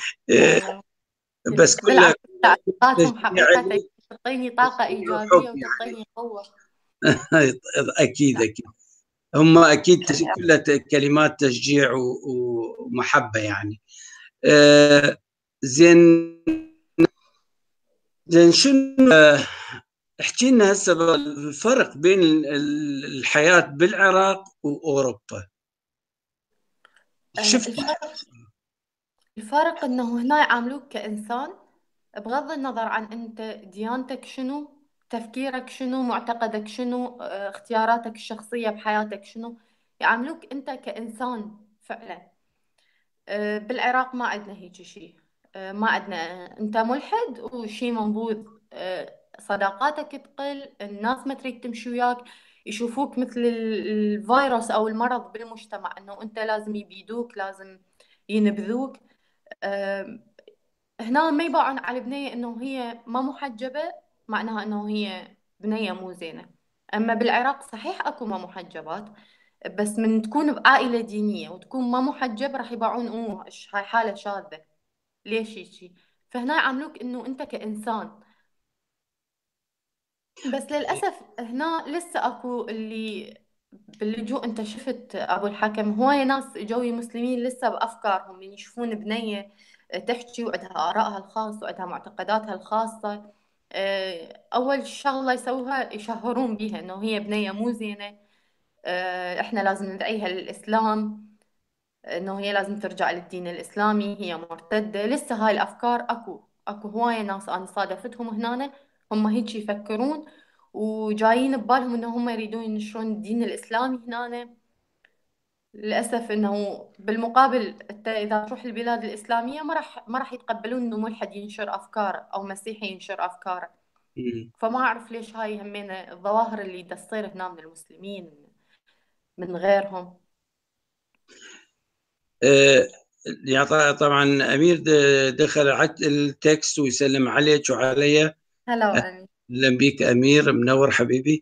[SPEAKER 1] بس كلها
[SPEAKER 2] تعليقاتهم حقيقة تعطيني طاقة إيجابية وتعطيني قوة.
[SPEAKER 1] أكيد هم أكيد كلها كلمات تشجيع ومحبة يعني. زين شنو احكي لنا هسه الفرق بين الحياة بالعراق وأوروبا. شفت
[SPEAKER 2] الفرق انه هنا يعاملوك كإنسان، بغض النظر عن انت ديانتك شنو، تفكيرك شنو، معتقدك شنو، اختياراتك الشخصية بحياتك شنو، يعاملوك انت كإنسان فعلا. بالعراق ما عندنا هيك شيء. ما عندنا انت ملحد وشي منبوذ، صداقاتك تقل، الناس ما تريد تمشي وياك، يشوفوك مثل الفيروس او المرض بالمجتمع، انه انت لازم يبيدوك، لازم ينبذوك. هنا ما يباعون على بنية انه هي ما محجبة معناها انه هي بنية مو زينة. اما بالعراق صحيح اكو ما محجبات، بس من تكون بعائلة دينية وتكون ما محجب راح يباعون هاي حالة شاذة، ليش هيجي. فهنا يعاملوك انه انت كإنسان. بس للأسف هنا لسه اكو اللي باللجوء. انت شفت ابو الحكم، هواية ناس جوي مسلمين لسه بافكارهم، من يشوفون بنية تحكي وعندها آرائها الخاصة وعندها معتقداتها الخاصة، اول شغلة يسووها يشهرون بيها انه هي بنية مو زينة، احنا لازم ندعيها للإسلام، انه هي لازم ترجع للدين الإسلامي، هي مرتدة. لسه هاي الافكار اكو هواية ناس انا صادفتهم هنا هم هيك يفكرون، وجايين ببالهم انه هم يريدون ينشرون الدين الإسلامي هنا. للأسف انه بالمقابل انت اذا تروح البلاد الإسلامية ما راح يتقبلون انه ملحد ينشر افكار او مسيحي ينشر افكاره. فما اعرف ليش هاي همين الظواهر اللي تصير هنا من المسلمين من غيرهم.
[SPEAKER 1] طبعا أمير دخل على التكست ويسلم عليك وعلي.
[SPEAKER 2] هلا أمير.
[SPEAKER 1] أهلا بك أمير، منور حبيبي.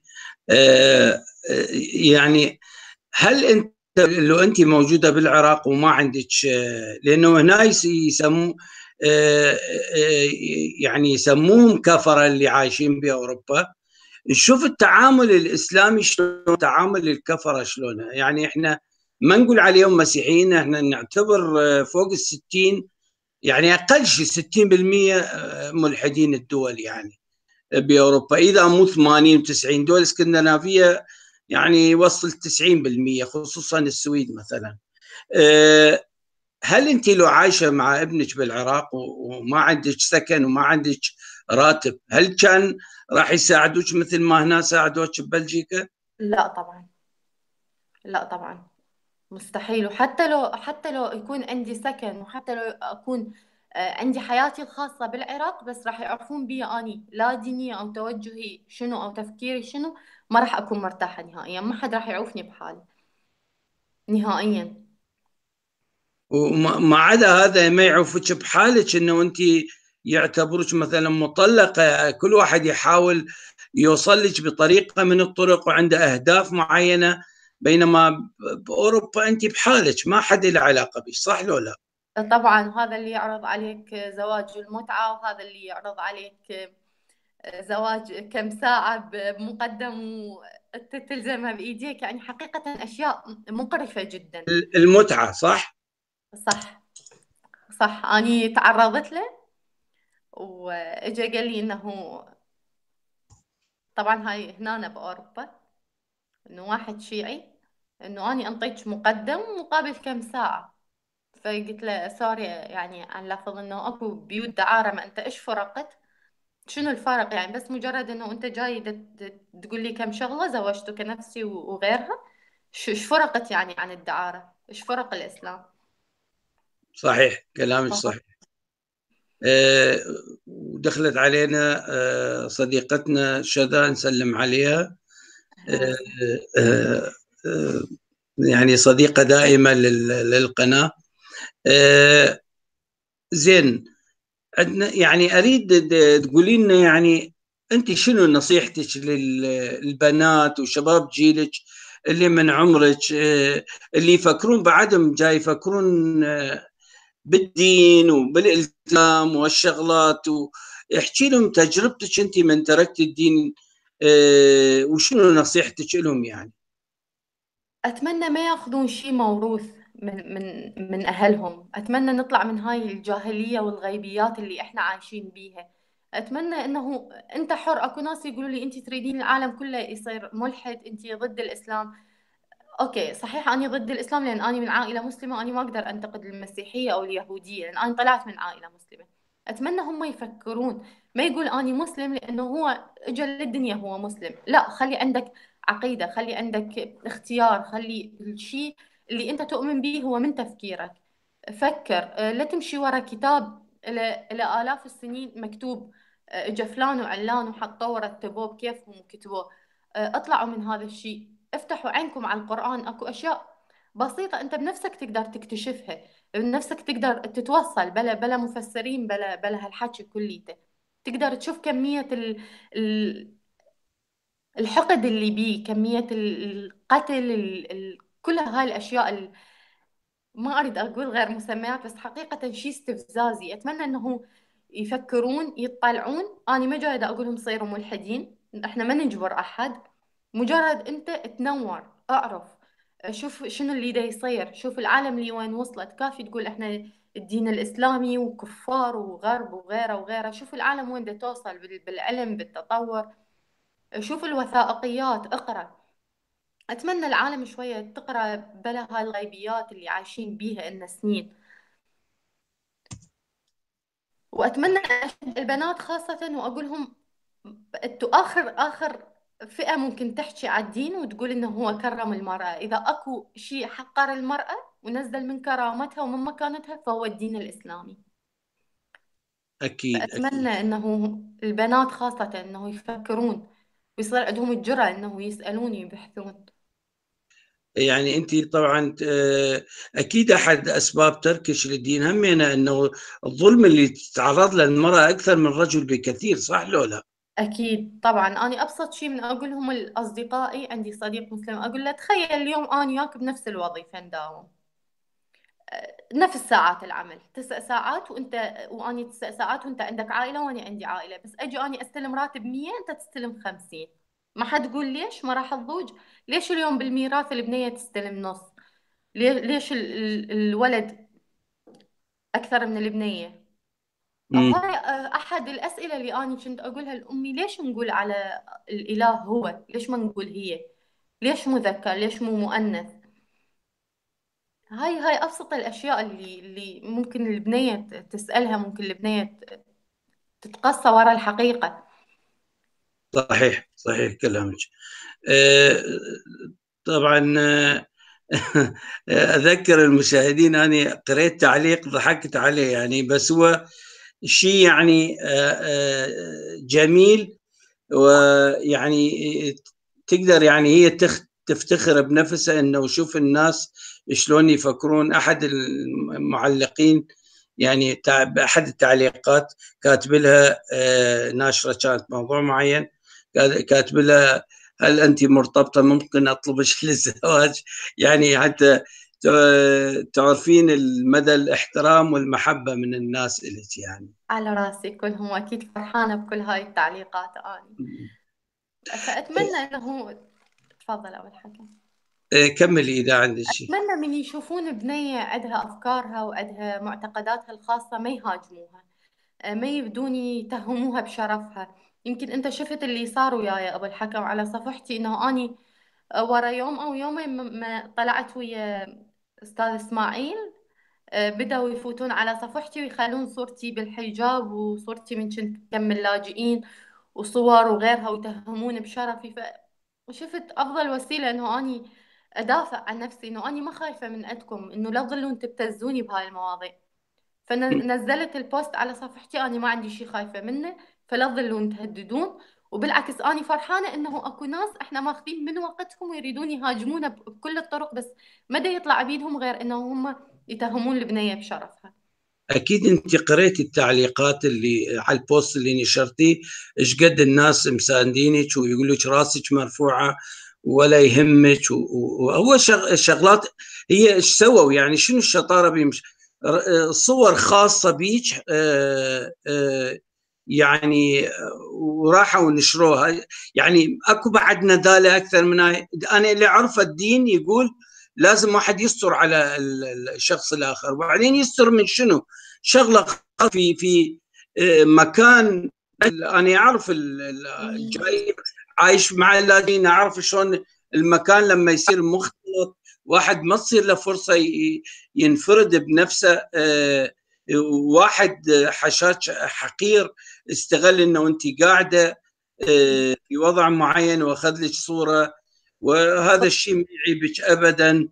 [SPEAKER 1] يعني هل أنت لو أنت موجودة بالعراق وما عندك، لأنه هنا يسموا يعني يسموهم كفرة اللي عايشين بأوروبا، نشوف التعامل الإسلامي شلون، تعامل الكفرة شلونه. يعني إحنا ما نقول عليهم مسيحيين، احنا نعتبر فوق ال60، يعني اقل شيء 60% ملحدين الدول يعني باوروبا، اذا مو 80 و90. دول اسكندنافيه يعني يوصل 90%، خصوصا السويد مثلا. هل انت لو عايشه مع ابنك بالعراق وما عندك سكن وما عندك راتب، هل كان راح يساعدوك مثل ما هنا ساعدوك ببلجيكا؟
[SPEAKER 2] لا طبعا، لا طبعا، مستحيل. وحتى لو يكون عندي سكن، وحتى لو أكون عندي حياتي الخاصة بالعراق، بس راح يعرفون بي أني لا دينية أو توجهي شنو أو تفكيري شنو، ما راح أكون مرتاحة نهائيا. ما حد راح يعوفني بحالي نهائيا.
[SPEAKER 1] وما عدا هذا ما يعوفك بحالك، انه انت يعتبرك مثلا مطلقه، كل واحد يحاول يوصل لك بطريقه من الطرق وعنده اهداف معينه، بينما باوروبا انت بحالك ما حد له علاقه بك، صح لو لا؟
[SPEAKER 2] طبعا، وهذا اللي يعرض عليك زواج المتعة، وهذا اللي يعرض عليك زواج كم ساعة بمقدم وتلزمها بإيديك. يعني حقيقة أشياء مقرفة جدا.
[SPEAKER 1] المتعه، صح.
[SPEAKER 2] صح، صح، أني تعرضت له. وإجا قال لي إنه، طبعا هاي هنا بأوروبا، إنه واحد شيعي، إنه أني أنطيك مقدم مقابل كم ساعة. فقلت له سوري، يعني عن لفظ إنه أكو بيوت دعارة، ما أنت إيش فرقت؟ شنو الفرق يعني؟ بس مجرد إنه أنت جاي تقول لي كم شغلة زوجتك نفسي وغيرها، إيش فرقت يعني عن الدعارة؟ إيش فرق الإسلام؟
[SPEAKER 1] صحيح، كلامك
[SPEAKER 2] فهو-
[SPEAKER 1] صحيح. ودخلت علينا صديقتنا شذا، نسلم عليها.
[SPEAKER 2] أهلا
[SPEAKER 1] آه،
[SPEAKER 2] وسهلا.
[SPEAKER 1] آه، آه، يعني صديقة دائمة للقناة. آه، زين، عندنا يعني أريد تقولي لنا يعني أنت شنو نصيحتك للبنات وشباب جيلك اللي من عمرك، اللي يفكرون بعدهم جاي يفكرون بالدين وبالالتزام والشغلات، واحكي لهم تجربتك انت من تركت الدين، وشنو نصيحتك لهم يعني؟
[SPEAKER 2] أتمنى ما ياخذون شيء موروث من أهلهم. أتمنى نطلع من هاي الجاهلية والغيبيات اللي إحنا عايشين بيها. أتمنى إنه أنت حر. أكو ناس يقولوا لي أنت تريدين العالم كله يصير ملحد، أنت ضد الإسلام. اوكي، صحيح اني ضد الاسلام لان اني من عائله مسلمه، اني ما اقدر انتقد المسيحيه او اليهوديه لان انا طلعت من عائله مسلمه. اتمنى هم يفكرون، ما يقول اني مسلم لانه هو اجى للدنيا هو مسلم. لا، خلي عندك عقيده، خلي عندك اختيار، خلي الشيء اللي انت تؤمن به هو من تفكيرك. فكر، لا تمشي ورا كتاب إلى آلاف السنين مكتوب. اجى فلان وعلان وحطوه ورتبوه بكيفهم وكتبوه. اطلعوا من هذا الشيء، افتحوا عينكم على القرآن. اكو اشياء بسيطة انت بنفسك تقدر تكتشفها، بنفسك تقدر تتوصل، بلا مفسرين، بلا هالحكي كليته. تقدر تشوف كمية ال- الحقد اللي بيه، كمية القتل، كل هاي الاشياء. ما أريد أقول غير مسميات، بس حقيقة شيء استفزازي. أتمنى أنه يفكرون، يطلعون. أنا ما جاية أقول لهم صيروا ملحدين، إحنا ما نجبر أحد. مجرد أنت تنور، أعرف، شوف شنو اللي دا يصير، شوف العالم اللي وين وصلت. كافي تقول إحنا الدين الإسلامي وكفار وغرب وغيره وغيره. شوف العالم وين دا توصل بالعلم بالتطور. شوف الوثائقيات، اقرأ. أتمنى العالم شوية تقرأ بلا هاي الغيبيات اللي عايشين بيها إلنا سنين. وأتمنى أشد البنات خاصة وأقولهم أنتوا آخر فئة ممكن تحكي على الدين وتقول إنه هو كرم المرأة. إذا أكو شيء حقر المرأة ونزل من كرامتها ومن مكانتها فهو الدين الإسلامي.
[SPEAKER 1] اكيد
[SPEAKER 2] فأتمنى
[SPEAKER 1] اكيد.
[SPEAKER 2] إنه البنات خاصة إنه يفكرون ويصير عندهم الجرأة إنه يسألون ويبحثون.
[SPEAKER 1] يعني انت طبعا اكيد احد اسباب تركش للدين همينه انه الظلم اللي تتعرض له المراه اكثر من الرجل بكثير، صح لو لا؟
[SPEAKER 2] أكيد طبعا. أنا أبسط شيء من أقول لهم لأصدقائي، عندي صديق مسلم أقول له تخيل اليوم أنا وياك بنفس الوظيفة نداوم، نفس ساعات العمل 9 ساعات، وأني 9 ساعات، وأنت عندك عائلة وأنا عندي عائلة. بس أجي أني أستلم راتب 100، أنت تستلم 50. ما حد يقول ليش ما راح تضوج؟ ليش اليوم بالميراث البنية تستلم نص؟ ليش الولد أكثر من البنية؟
[SPEAKER 1] مم.
[SPEAKER 2] هاي أحد الأسئلة اللي أنا كنت أقولها لأمي، ليش نقول على الإله هو؟ ليش ما نقول هي؟ ليش مذكر؟ ليش مو مؤنث؟ هاي أبسط الأشياء اللي ممكن البنية تسألها، ممكن البنية تتقصى ورا الحقيقة.
[SPEAKER 1] صحيح، صحيح كلامك. آه، طبعا أذكر المشاهدين أني قريت تعليق ضحكت عليه يعني، بس هو شيء يعني جميل، ويعني تقدر يعني هي تفتخر بنفسها انه شوف الناس شلون يفكرون. احد المعلقين يعني باحد التعليقات كاتب لها ناشره كانت موضوع معين، كاتب لها هل انت مرتبطه ممكن اطلبك للزواج، يعني حتى تعرفين المدى الاحترام والمحبه من الناس الك يعني.
[SPEAKER 2] على راسي كلهم، وأكيد فرحانة بكل هاي التعليقات أنا. فأتمنى أنه، تفضل أول حاجة.
[SPEAKER 1] كملي اذا عندك شيء.
[SPEAKER 2] أتمنى من يشوفون بنية عندها أفكارها وعندها معتقداتها الخاصة ما يهاجموها، ما يبدون يتهموها بشرفها. يمكن أنت شفت اللي صار وياي أبو الحكم على صفحتي، إنه أني ورا يوم أو يومين ما طلعت ويا أستاذ إسماعيل، بدأوا يفوتون على صفحتي ويخلون صورتي بالحجاب وصورتي من كنت كم اللاجئين وصور وغيرها ويتهموني بشرفي. فشفت أفضل وسيلة إنه أني أدافع عن نفسي، إنه أني ما خايفة من عندكم، إنه لا تظلون تبتزوني بهاي المواضيع. فنزلت البوست على صفحتي، أنا ما عندي شيء خايفة منه، فلا تظلون تهددون. وبالعكس أنا فرحانة إنه أكو ناس إحنا ماخذين من وقتهم ويريدون يهاجمونا بكل الطرق، بس ما دا يطلع بيدهم غير إنه هم يتهمون البنية بشرفها.
[SPEAKER 1] اكيد انت قريتي التعليقات اللي على البوست اللي نشرتيه، ايش قد الناس مساندينك ويقولوا لك راسك مرفوعه ولا يهمك، وهو شغلات هي ايش سووا يعني، شنو الشطاره بيمش صور خاصه بيك يعني وراحوا ونشروها. يعني اكو بعد ندالة اكثر من هاي. انا اللي اعرفه الدين يقول لازم واحد يستر على الشخص الاخر، وبعدين يستر من شنو؟ شغله في مكان. انا اعرف الجاي عايش مع اللاجئين، اعرف شلون المكان لما يصير مختلط، واحد ما تصير له فرصه ينفرد بنفسه. واحد حشاك حقير استغل انه انت قاعده في وضع معين واخذ لك صوره، وهذا الشيء ما يعيبك ابدا،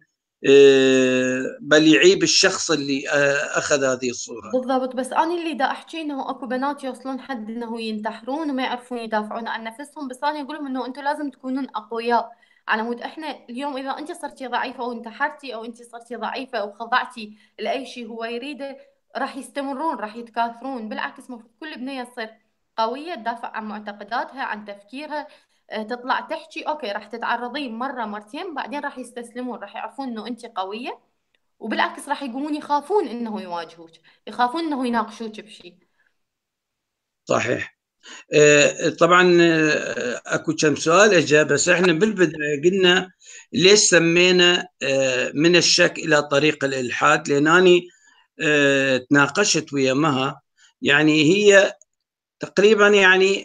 [SPEAKER 1] بل يعيب الشخص اللي اخذ هذه الصوره.
[SPEAKER 2] بالضبط. بس أنا اللي دا أحكي إنه أكو بنات يوصلون حد إنه ينتحرون وما يعرفون يدافعون عن نفسهم، بس أنا أقول لهم إنه أنتم لازم تكونون أقوياء. على مود إحنا اليوم إذا أنت صرتي ضعيفة وانتحرتي، أو أنت صرتي ضعيفة وخضعتي لأي شيء هو يريده، راح يستمرون، راح يتكاثرون. بالعكس المفروض كل بنية تصير قوية، تدافع عن معتقداتها، عن تفكيرها، تطلع تحكي. أوكي راح تتعرضين مرة مرتين، بعدين راح يستسلمون، راح يعرفون إنه أنت قوية. وبالعكس راح يقومون يخافون انه يواجهوك، يخافون انه يناقشوك بشيء.
[SPEAKER 1] صحيح. طبعا اكو كم سؤال اجا، بس احنا بالبدايه قلنا ليش سمينا من الشك الى طريق الالحاد، لانني تناقشت ويا مها، يعني هي تقريبا يعني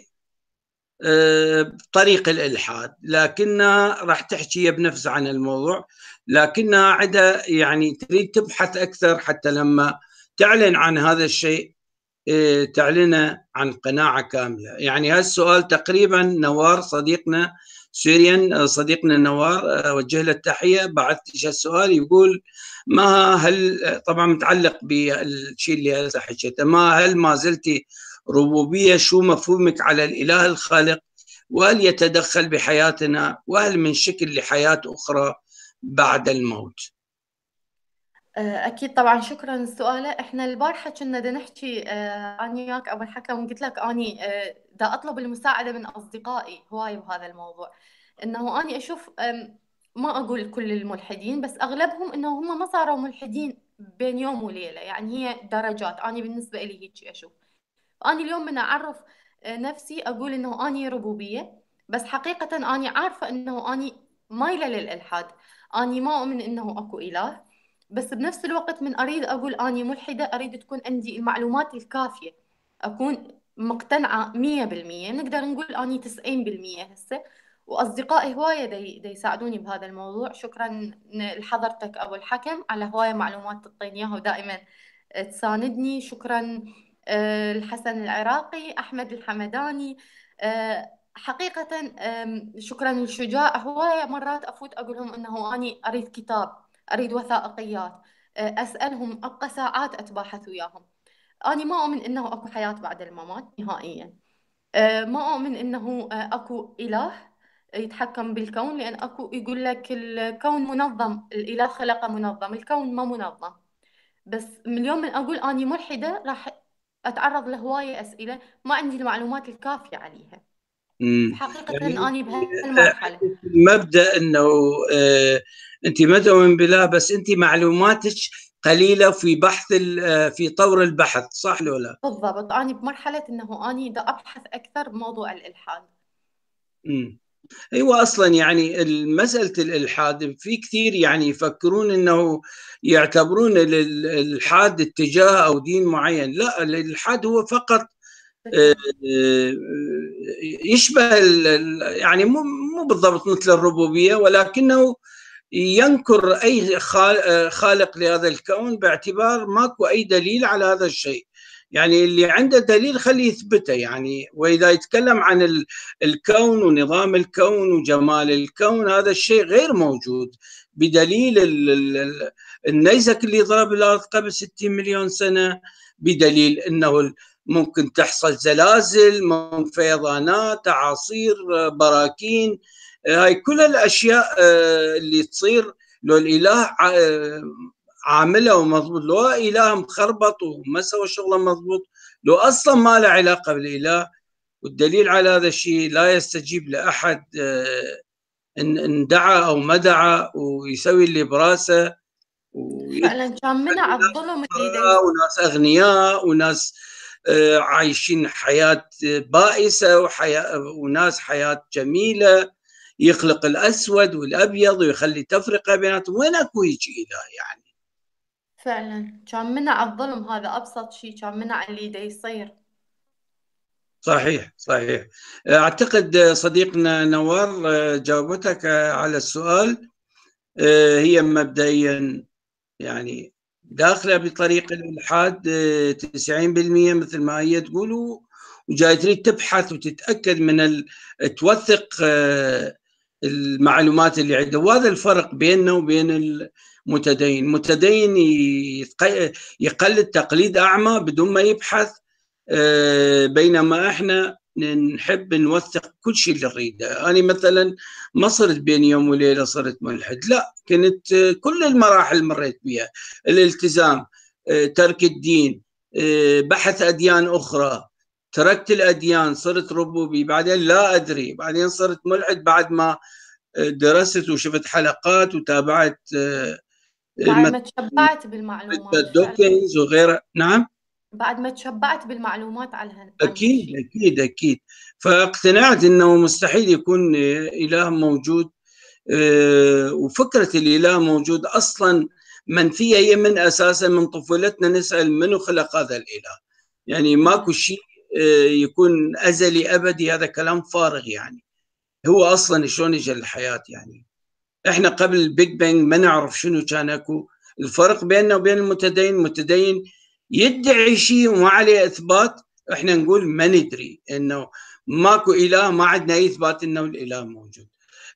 [SPEAKER 1] بطريق الالحاد، لكنها راح تحكي بنفسها عن الموضوع، لكنها عندها يعني تريد تبحث اكثر حتى لما تعلن عن هذا الشيء تعلن عن قناعة كاملة. يعني هالسؤال تقريبا نوار صديقنا سوريا، صديقنا نوار وجه له التحية، بعث السؤال يقول ما هل، طبعا متعلق بالشيء اللي هسه حكيته، ما هل ما زلتي ربوبية؟ شو مفهومك على الإله الخالق؟ وهل يتدخل بحياتنا؟ وهل من شكل لحياة أخرى بعد الموت؟
[SPEAKER 2] اكيد طبعا، شكرا لسؤاله. احنا البارحه كنا بدنا نحكي انا وياك ابو الحكم، وقلت لك اني دا اطلب المساعده من اصدقائي هواي بهذا الموضوع. انه اني اشوف ما اقول كل الملحدين، بس اغلبهم انه هم ما صاروا ملحدين بين يوم وليله، يعني هي درجات. اني بالنسبه لي هيك اشوف. أنا اليوم من أعرف نفسي أقول إنه أني ربوبية، بس حقيقة أني عارفة إنه أني مايلة للإلحاد. أني ما أؤمن إنه أكو إله، بس بنفس الوقت من أريد أقول أني ملحدة أريد تكون عندي المعلومات الكافية، أكون مقتنعة 100%. نقدر نقول أني 90% هسه. وأصدقائي هواية دي يساعدوني بهذا الموضوع. شكرا لحضرتك أبو الحكم على هواية معلومات تعطيني إياها ودائما تساندني. شكرا الحسن العراقي، أحمد الحمداني. حقيقة شكرا للشجاع. هواية مرات أفوت أقول لهم أنه أني أريد كتاب، أريد وثائقيات، أسألهم، أبقى ساعات أتباحث وياهم. أنا ما أؤمن أنه أكو حياة بعد الممات نهائيا. ما أؤمن أنه أكو إله يتحكم بالكون، لأن أكو يقول لك الكون منظم، الإله خلقه منظم، الكون ما منظم. بس من اليوم من أقول أني ملحدة راح أتعرض لهواية أسئلة ما عندي المعلومات الكافية عليها. حقيقة
[SPEAKER 1] يعني
[SPEAKER 2] أني بهالمرحلة
[SPEAKER 1] مبدأ انه انت ما تؤمن بالله، بس انت معلوماتك قليله في بحث في طور البحث، صح ولا لا؟
[SPEAKER 2] بالضبط. أنا بمرحلة أنه أني دا أبحث أكثر بموضوع الإلحاد.
[SPEAKER 1] ايوه، اصلا يعني مساله الالحاد في كثير يعني يفكرون انه يعتبرون الالحاد اتجاه او دين معين. لا، الالحاد هو فقط يشبه يعني مو بالضبط مثل الربوبيه، ولكنه ينكر اي خالق لهذا الكون باعتبار ماكو اي دليل على هذا الشيء. يعني اللي عنده دليل خليه يثبته يعني. واذا يتكلم عن الكون ونظام الكون وجمال الكون، هذا الشيء غير موجود بدليل النيزك اللي ضرب الارض قبل 60 مليون سنه، بدليل انه ممكن تحصل زلازل، ممكن فيضانات، اعاصير، براكين. هاي كل الاشياء اللي تصير لو الاله عامله ومضبوط، لو اله مخربط وما سوى شغله مضبوط، لو اصلا ما له علاقه بالاله. والدليل على هذا الشيء لا يستجيب لاحد ان دعا او ما دعا، ويسوي اللي براسه.
[SPEAKER 2] فعلا كان منع الظلم اللي
[SPEAKER 1] وناس اغنياء، وناس عايشين حياه بائسه، وناس حياه جميله، يخلق الاسود والابيض ويخلي تفرقه بيناتهم. وين اكو هيك اله يعني؟
[SPEAKER 2] فعلا كان منع الظلم. هذا ابسط شيء، كان منع اللي دا يصير.
[SPEAKER 1] صحيح صحيح. اعتقد صديقنا نوار جاوبتك على السؤال. هي مبدئيا يعني داخله بطريق الالحاد 90% مثل ما هي تقول، وجاي تريد تبحث وتتاكد من توثق المعلومات اللي عنده. وهذا الفرق بيننا وبين المتدين. المتدين يقلد تقليد اعمى بدون ما يبحث، بينما احنا نحب نوثق كل شيء اللي نريده. انا مثلا ما صرت بين يوم وليله صرت ملحد، لا، كنت كل المراحل مريت بها: الالتزام، ترك الدين، بحث اديان اخرى، تركت الاديان، صرت ربوبي، بعدين لا ادري، بعدين صرت ملحد بعد ما درست وشفت حلقات وتابعت
[SPEAKER 2] بعد ما تشبعت بالمعلومات.
[SPEAKER 1] دوكنز وغيره. نعم،
[SPEAKER 2] بعد ما تشبعت بالمعلومات عن
[SPEAKER 1] أكيد
[SPEAKER 2] هالشيء.
[SPEAKER 1] أكيد أكيد. فاقتنعت أنه مستحيل يكون إله موجود. وفكرة الإله موجود أصلا منفية. هي من أساسا من طفولتنا نسأل منو خلق هذا الإله. يعني ماكو شيء يكون أزلي أبدي، هذا كلام فارغ يعني. هو أصلا شلون اجى الحياة يعني؟ احنا قبل البيج بانج ما نعرف شنو كان اكو. الفرق بيننا وبين المتدين يدعي شيء وما عليه اثبات، احنا نقول ما ندري، انه ماكو اله، ما عندنا اي اثبات انه الاله موجود.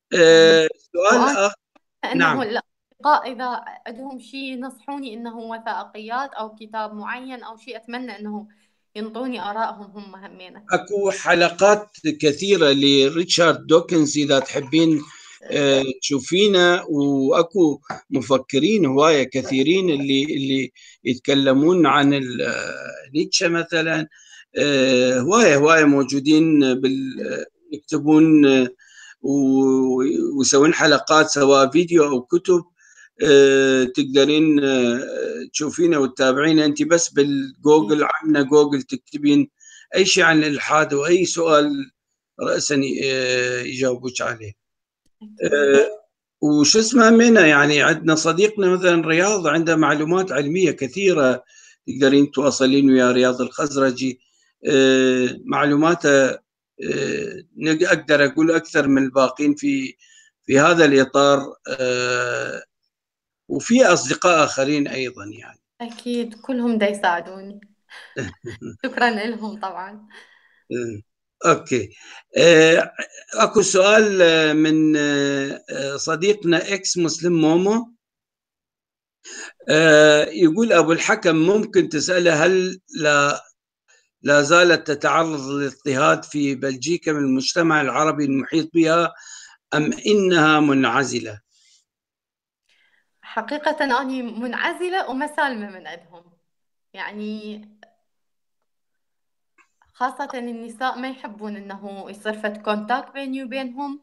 [SPEAKER 1] سؤال اخر.
[SPEAKER 2] انه
[SPEAKER 1] نعم،
[SPEAKER 2] الاصدقاء اذا عندهم شيء ينصحوني انه وثائقيات او كتاب معين او شيء، اتمنى انه ينطوني ارائهم هم همينه.
[SPEAKER 1] اكو حلقات كثيره لريتشارد دوكنز اذا تحبين تشوفينا، واكو مفكرين هوايه كثيرين اللي يتكلمون عن نيتشه مثلا. هوايه موجودين يكتبون ويسوون حلقات سواء فيديو او كتب. تقدرين تشوفينه وتتابعينه. انت بس بالجوجل، عمنا جوجل، تكتبين اي شيء عن الالحاد واي سؤال راسا يجاوبوك عليه. وش اسمه منه، يعني عندنا صديقنا مثلا رياض عنده معلومات علمية كثيرة، تقدرين تواصلين ويا رياض الخزرجي. معلوماته أقدر أقول أكثر من الباقين في هذا الإطار. وفي أصدقاء آخرين أيضا يعني.
[SPEAKER 2] أكيد كلهم دا يساعدوني. شكرا لهم طبعا.
[SPEAKER 1] اوكي. اكو سؤال من صديقنا اكس مسلم مومو. يقول ابو الحكم ممكن تساله هل لا زالت تتعرض للاضطهاد في بلجيكا من المجتمع العربي المحيط بها ام انها منعزله؟
[SPEAKER 2] حقيقة أنا منعزلة وما سالمة من عندهم، يعني خاصة النساء ما يحبون إنه يصير فد كونتاكت بيني وبينهم.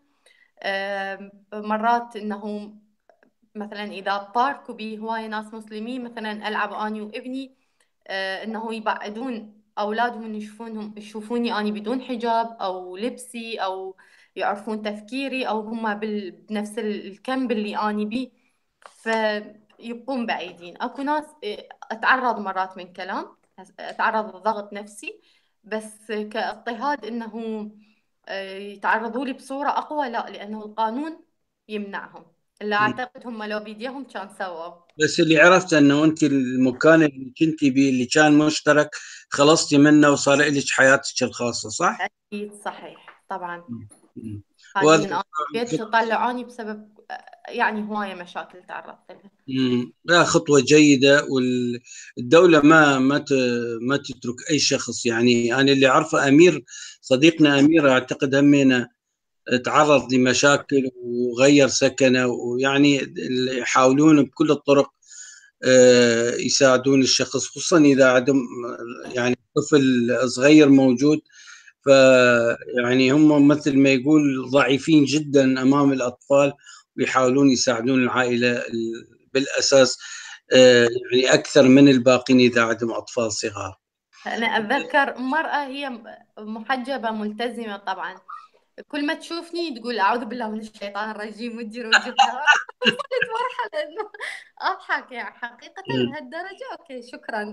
[SPEAKER 2] مرات إنه مثلا إذا بارك وبيه هواية ناس مسلمين مثلا ألعب أني وابني، إنه يبعدون أولادهم إن يشوفوني أني بدون حجاب أو لبسي، أو يعرفون تفكيري، أو هم بنفس الكم اللي أني بيه، فيبقون بعيدين. أكو ناس أتعرض مرات من كلام، أتعرض لضغط نفسي، بس كاضطهاد إنه يتعرضوا لي بصورة أقوى لا، لأنه القانون يمنعهم. اللي أعتقد هم لو بيديهم كان سووا.
[SPEAKER 1] بس اللي عرفت انه انت المكان اللي كنتي بيه اللي كان مشترك خلصتي منه وصار لك حياتك الخاصه، صح؟
[SPEAKER 2] أكيد صحيح طبعا.
[SPEAKER 1] مم.
[SPEAKER 2] حاليا أنا بيت طلعوني بسبب يعني هواية مشاكل تعرضت لها.
[SPEAKER 1] لا، خطوة جيدة، والدولة ما تترك أي شخص. يعني أنا اللي أعرفه أمير، صديقنا أمير، أعتقد همينة تعرض لمشاكل وغير سكنه، ويعني يحاولون بكل الطرق يساعدون الشخص، خصوصا إذا عندهم يعني طفل صغير موجود. فيعني هم مثل ما يقول ضعيفين جدا أمام الأطفال، ويحاولون يساعدون العائلة بالأساس يعني أكثر من الباقين إذا عندهم أطفال صغار.
[SPEAKER 2] أنا أتذكر مرأة هي محجبة ملتزمة طبعا، كل ما تشوفني تقول أعوذ بالله من الشيطان الرجيم وتدير وجهها. وصلت مرحلة إنه أضحك، يعني حقيقة لهالدرجة؟ أوكي شكرا.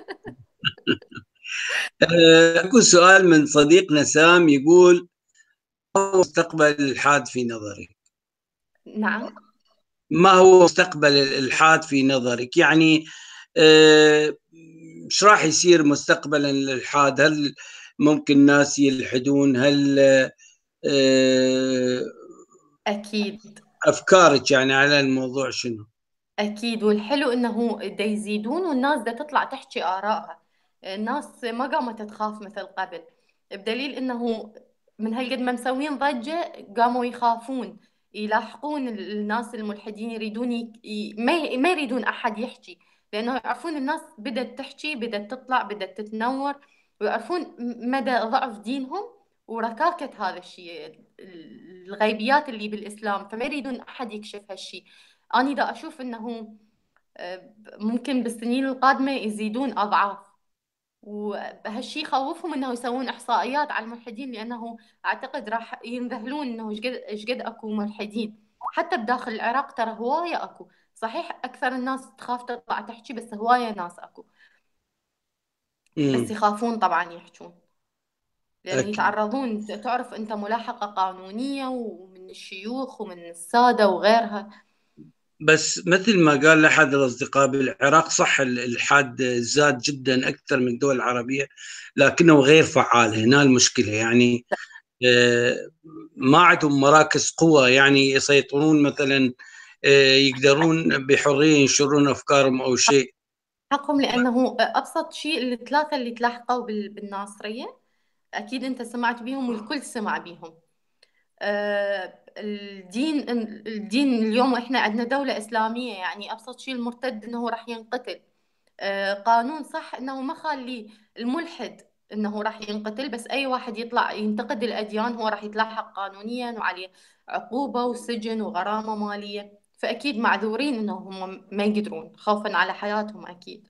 [SPEAKER 1] أكو سؤال من صديقنا سام يقول: ما هو مستقبل الإلحاد في نظرك؟
[SPEAKER 2] نعم.
[SPEAKER 1] ما هو مستقبل الإلحاد في نظرك؟ يعني ايش راح يصير مستقبلا الإلحاد؟ هل ممكن ناس يلحدون؟ هل
[SPEAKER 2] أكيد.
[SPEAKER 1] أفكارك يعني على الموضوع شنو؟
[SPEAKER 2] أكيد، والحلو إنه دا يزيدون والناس دا تطلع تحكي آرائها. الناس ما قامت تخاف مثل قبل، بدليل إنه من هالقد ما مسوين ضجة قاموا يخافون يلاحقون الناس الملحدين، يريدون ما يريدون أحد يحكي، لأنه يعرفون الناس بدأت تحكي، بدأت تطلع، بدأت تتنور، ويعرفون مدى ضعف دينهم وركاكة هذا الشيء، الغيبيات اللي بالإسلام، فما يريدون أحد يكشف هالشيء. أنا دا أشوف إنه ممكن بالسنين القادمة يزيدون أضعاف، وهالشي يخوفهم إنه يسوون إحصائيات على الملحدين، لأنه أعتقد راح ينذهلون إنه إيش قد أكو ملحدين. حتى بداخل العراق ترى هواية أكو، صحيح أكثر الناس تخاف تطلع تحكي، بس هواية ناس أكو، بس يخافون طبعا يحجون، لأن
[SPEAKER 1] أكيد.
[SPEAKER 2] يتعرضون، تعرف أنت، ملاحقة قانونية ومن الشيوخ ومن السادة وغيرها.
[SPEAKER 1] بس مثل ما قال أحد الأصدقاء بالعراق، صح الإلحاد زاد جدا أكثر من الدول العربية، لكنه غير فعال. هنا المشكلة يعني ما عندهم مراكز قوة يعني يسيطرون مثلا، يقدرون بحرية ينشرون أفكارهم أو شيء.
[SPEAKER 2] حقهم، لأنه أبسط شيء الثلاثة اللي تلاحقوا بالناصرية، أكيد أنت سمعت بيهم والكل سمع بيهم. الدين اليوم إحنا عندنا دولة إسلامية، يعني أبسط شيء المرتد إنه راح ينقتل. قانون صح إنه ما خلي الملحد إنه راح ينقتل، بس أي واحد يطلع ينتقد الأديان هو راح يتلاحق قانونيا وعليه عقوبة وسجن وغرامة مالية، فأكيد معذورين إنه هم ما يقدرون خوفا على حياتهم أكيد.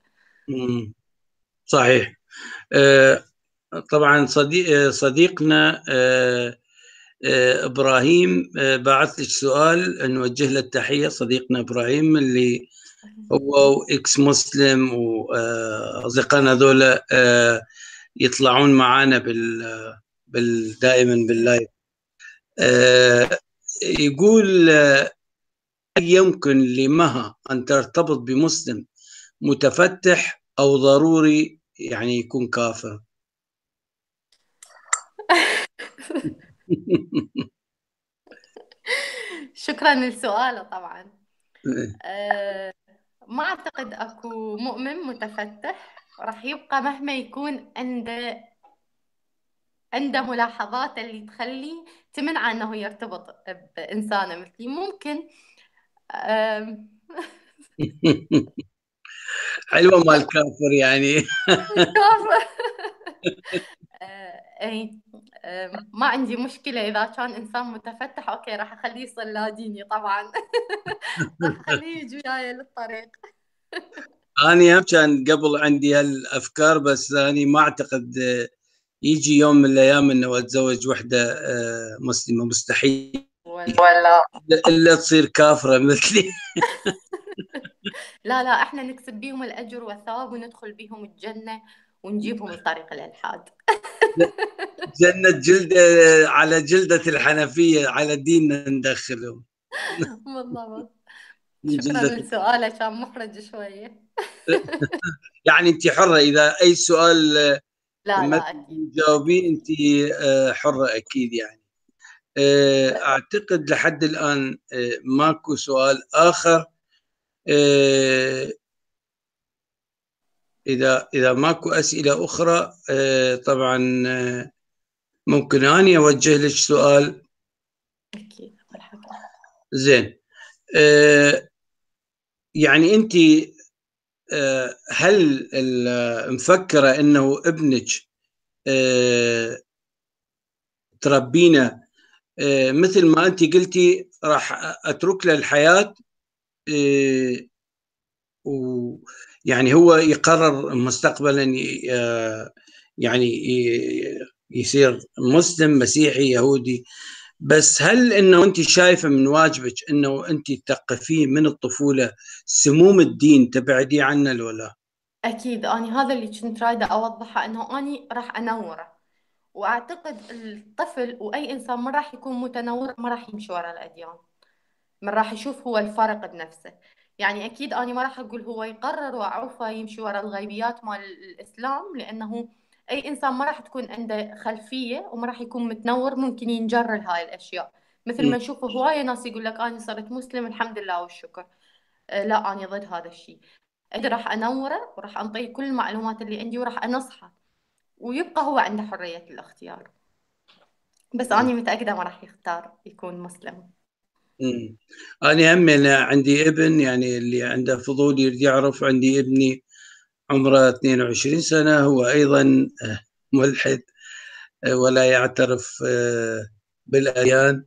[SPEAKER 1] صحيح. طبعا صديقنا إبراهيم بعث لك سؤال نوجه له التحية، صديقنا إبراهيم اللي هو إكس مسلم، وأصدقائنا هذولا يطلعون معنا دائما باللايف. يقول يمكن لمها أن ترتبط بمسلم متفتح أو ضروري يعني يكون كافر؟
[SPEAKER 2] شكرا للسؤال طبعا. ما أعتقد أكو مؤمن متفتح راح يبقى مهما يكون عنده ملاحظات اللي تخليه تمنع أنه يرتبط بإنسانة مثلي. ممكن
[SPEAKER 1] حلوة مال كافر يعني.
[SPEAKER 2] كافر. اي ما عندي مشكلة إذا كان إنسان متفتح، أوكي راح أخليه يصير لا ديني طبعا. راح أخليه يجي وياي للطريق.
[SPEAKER 1] أنا كان قبل عندي هالأفكار، بس أنا ما أعتقد يجي يوم من الأيام إنه أتزوج وحدة مسلمة، مستحيل
[SPEAKER 2] ولا
[SPEAKER 1] إلا تصير كافرة مثلي.
[SPEAKER 2] لا لا، احنا نكسب بيهم الأجر والثواب وندخل بيهم الجنة ونجيبهم لطريق الإلحاد.
[SPEAKER 1] جنة جلدة على جلدة الحنفية، على ديننا ندخلهم.
[SPEAKER 2] بالضبط.
[SPEAKER 1] من
[SPEAKER 2] شكرا
[SPEAKER 1] جلدة.
[SPEAKER 2] للسؤال، كان محرج شوية.
[SPEAKER 1] يعني أنت حرة إذا أي سؤال
[SPEAKER 2] لا
[SPEAKER 1] ما
[SPEAKER 2] لا، أكيد
[SPEAKER 1] تجاوبين
[SPEAKER 2] أكيد.
[SPEAKER 1] أنت حرة أكيد يعني. أعتقد لحد الآن ماكو سؤال آخر. إذا ماكو أسئلة أخرى طبعا ممكن أني أوجه لك سؤال.
[SPEAKER 2] أكيد مرحبا.
[SPEAKER 1] زين. يعني أنت هل مفكرة أنه ابنك تربينه مثل ما أنت قلتي راح أترك له الحياة، ويعني هو يقرر مستقبلا يعني يصير مسلم مسيحي يهودي، بس هل انه انت شايفه من واجبك انه انت تثقفيه من الطفوله سموم الدين تبعديه عنه ولا؟
[SPEAKER 2] أكيد أنا هذا اللي كنت رايدة أوضحه، أنه أنا راح أنوره. وأعتقد الطفل وأي إنسان ما راح يكون متنور ما راح يمشي ورا الأديان، من راح يشوف هو الفرق بنفسه. يعني أكيد أنا ما راح أقول هو يقرر وعوفه يمشي ورا الغيبيات مال الإسلام، لأنه أي إنسان ما راح تكون عنده خلفية وما راح يكون متنور ممكن ينجر لهاي الأشياء. مثل ما نشوف هواية ناس يقول لك أنا صرت مسلم الحمد لله والشكر. لا، أنا ضد هذا الشيء. أنا راح أنوره وراح أنطيه كل المعلومات اللي عندي وراح أنصحه، ويبقى هو عنده حرية الاختيار. بس أنا متأكدة ما راح يختار يكون مسلم.
[SPEAKER 1] أنا عندي ابن، يعني اللي عنده فضول يريد يعرف، عندي ابني عمره 22 سنة، هو أيضا ملحد ولا يعترف بالأديان.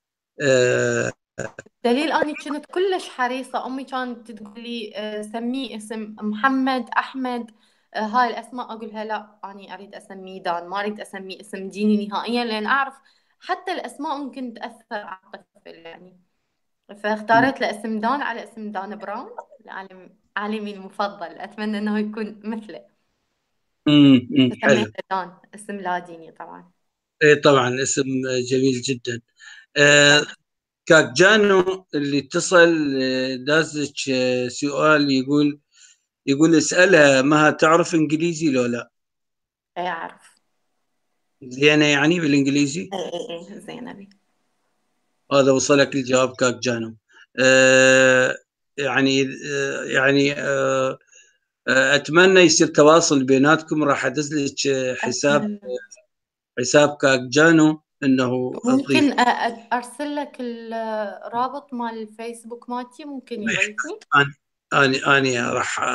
[SPEAKER 2] دليل أني كنت كلش حريصة، أمي كانت تقول لي سميه اسم محمد أحمد، هاي الأسماء أقولها لا، أني أريد أسميه دان، ما أريد أسميه اسم ديني نهائيا، لأن أعرف حتى الأسماء ممكن تأثر على الطفل يعني. فاختاريت له اسم دان على اسم دان براون، عالمي المفضل، أتمنى أنه يكون مثله.
[SPEAKER 1] حلو.
[SPEAKER 2] فسميته دان، اسم لا ديني طبعا.
[SPEAKER 1] إيه طبعا اسم جميل جدا. كاك جانو اللي اتصل دازك سؤال، يقول اسألها مها تعرف انجليزي لو لا؟
[SPEAKER 2] اي أعرف.
[SPEAKER 1] زينة يعني بالانجليزي؟
[SPEAKER 2] اي زينة بي.
[SPEAKER 1] هذا وصلك الجواب كاك جانو. يعني اتمنى يصير تواصل بيناتكم، راح ادز لك
[SPEAKER 2] أتمنى.
[SPEAKER 1] حساب كاك جانو انه تضيف.
[SPEAKER 2] ممكن أرسل لك الرابط مال الفيسبوك مالتي، ممكن يضيفني.
[SPEAKER 1] أنا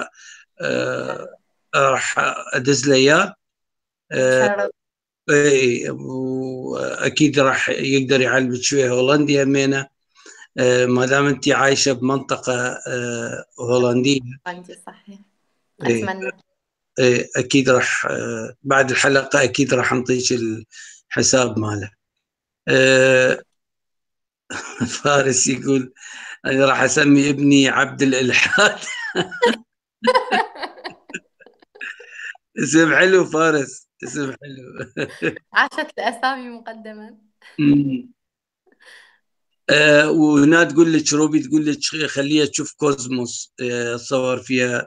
[SPEAKER 1] راح ادز له اياه.
[SPEAKER 2] متشرف.
[SPEAKER 1] إيه، واكيد راح يقدر يعلمك شويه هولندي همينه، ما دام انت عايشه بمنطقه هولنديه.
[SPEAKER 2] عندي صحيح.
[SPEAKER 1] إيه،
[SPEAKER 2] أتمنى.
[SPEAKER 1] اكيد راح بعد الحلقه اكيد راح نعطيك الحساب ماله. آه، فارس يقول أنا راح أسمي ابني عبد الإلحاد. اسم حلو فارس، اسم حلو.
[SPEAKER 2] عاشت الأسامي مقدما.
[SPEAKER 1] وهنا تقول لك روبي، تقول لك خليها تشوف كوزموس، صور فيها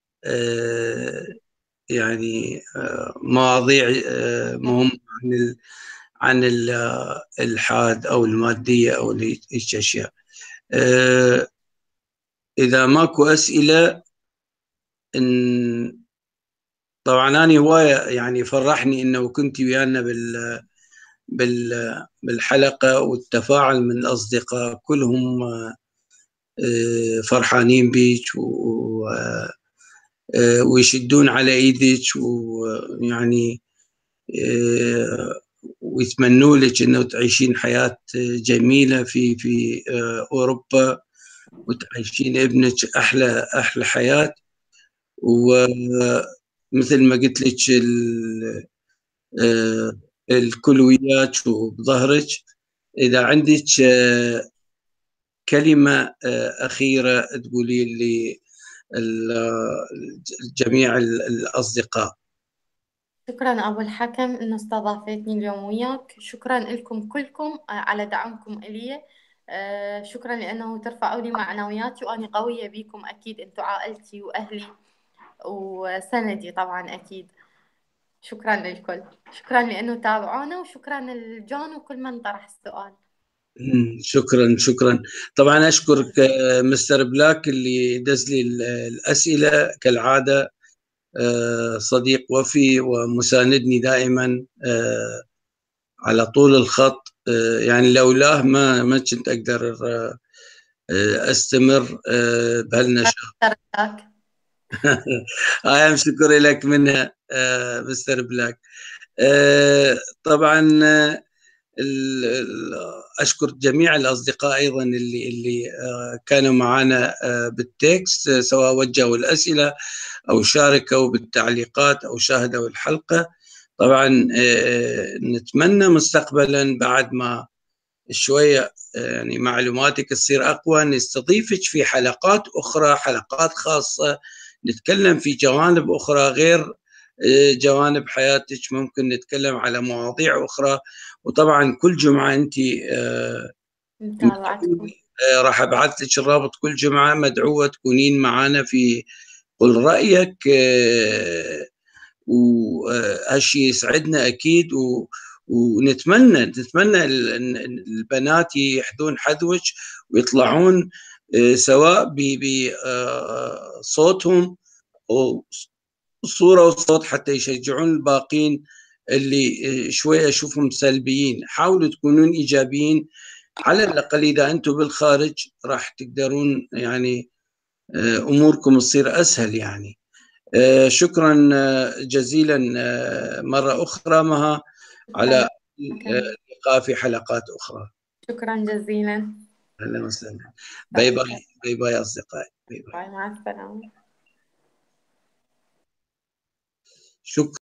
[SPEAKER 1] يعني مواضيع مهمة عن الإلحاد أو المادية أو هيك أشياء. إذا ماكو أسئلة، طبعا أنا هواية يعني فرحني إنه كنت ويانا بالحلقة، والتفاعل من الأصدقاء كلهم فرحانين بيك ويشدون على ايدك، ويعني ويتمنوا لك انه تعيشين حياة جميلة في اوروبا، وتعيشين ابنك احلى حياة. ومثل ما قلت لك الكل وياك وبظهرك. اذا عندك كلمة أخيرة تقولي لي جميع الأصدقاء.
[SPEAKER 2] شكرا أبو الحكم إنه استضافتني اليوم وياك. شكرا لكم كلكم على دعمكم إلي. شكرا لأنه ترفعوا لي معنوياتي، وأنا قوية بيكم أكيد. أنتوا عائلتي وأهلي وسندي طبعا أكيد. شكرا للكل، شكرا لأنه تابعونا، وشكرا للجون وكل من طرح السؤال.
[SPEAKER 1] شكرا. طبعا أشكرك مستر بلاك اللي دز لي الأسئلة كالعادة، صديق وفي ومساندني دائما على طول الخط. يعني لولاه ما كنت أقدر أستمر بهالنشاط. شكر لك منها مستر بلاك. طبعا اشكر جميع الاصدقاء ايضا اللي كانوا معنا بالتكست، سواء وجهوا الاسئله او شاركوا بالتعليقات او شاهدوا الحلقه. طبعا نتمنى مستقبلا بعد ما شويه يعني معلوماتك تصير اقوى، نستضيفك في حلقات اخرى، حلقات خاصه نتكلم في جوانب اخرى غير جوانب حياتك. ممكن نتكلم على مواضيع اخرى. وطبعا كل جمعه انت راح ابعث لك الرابط. كل جمعه مدعوه تكونين معنا في قل رايك، وهالشيء يسعدنا اكيد. ونتمنى البنات يحذون حذوك ويطلعون سواء بصوتهم او صورة وصوت، حتى يشجعون الباقين اللي شوية أشوفهم سلبيين. حاولوا تكونون إيجابيين، على الأقل إذا أنتم بالخارج راح تقدرون يعني أموركم تصير أسهل يعني. شكرا جزيلا مرة أخرى مها على اللقاء في حلقات أخرى.
[SPEAKER 2] شكرا جزيلا.
[SPEAKER 1] أهلا وسهلا. باي باي. باي باي أصدقائي. باي باي.
[SPEAKER 2] مع السلامة.
[SPEAKER 1] شكرا.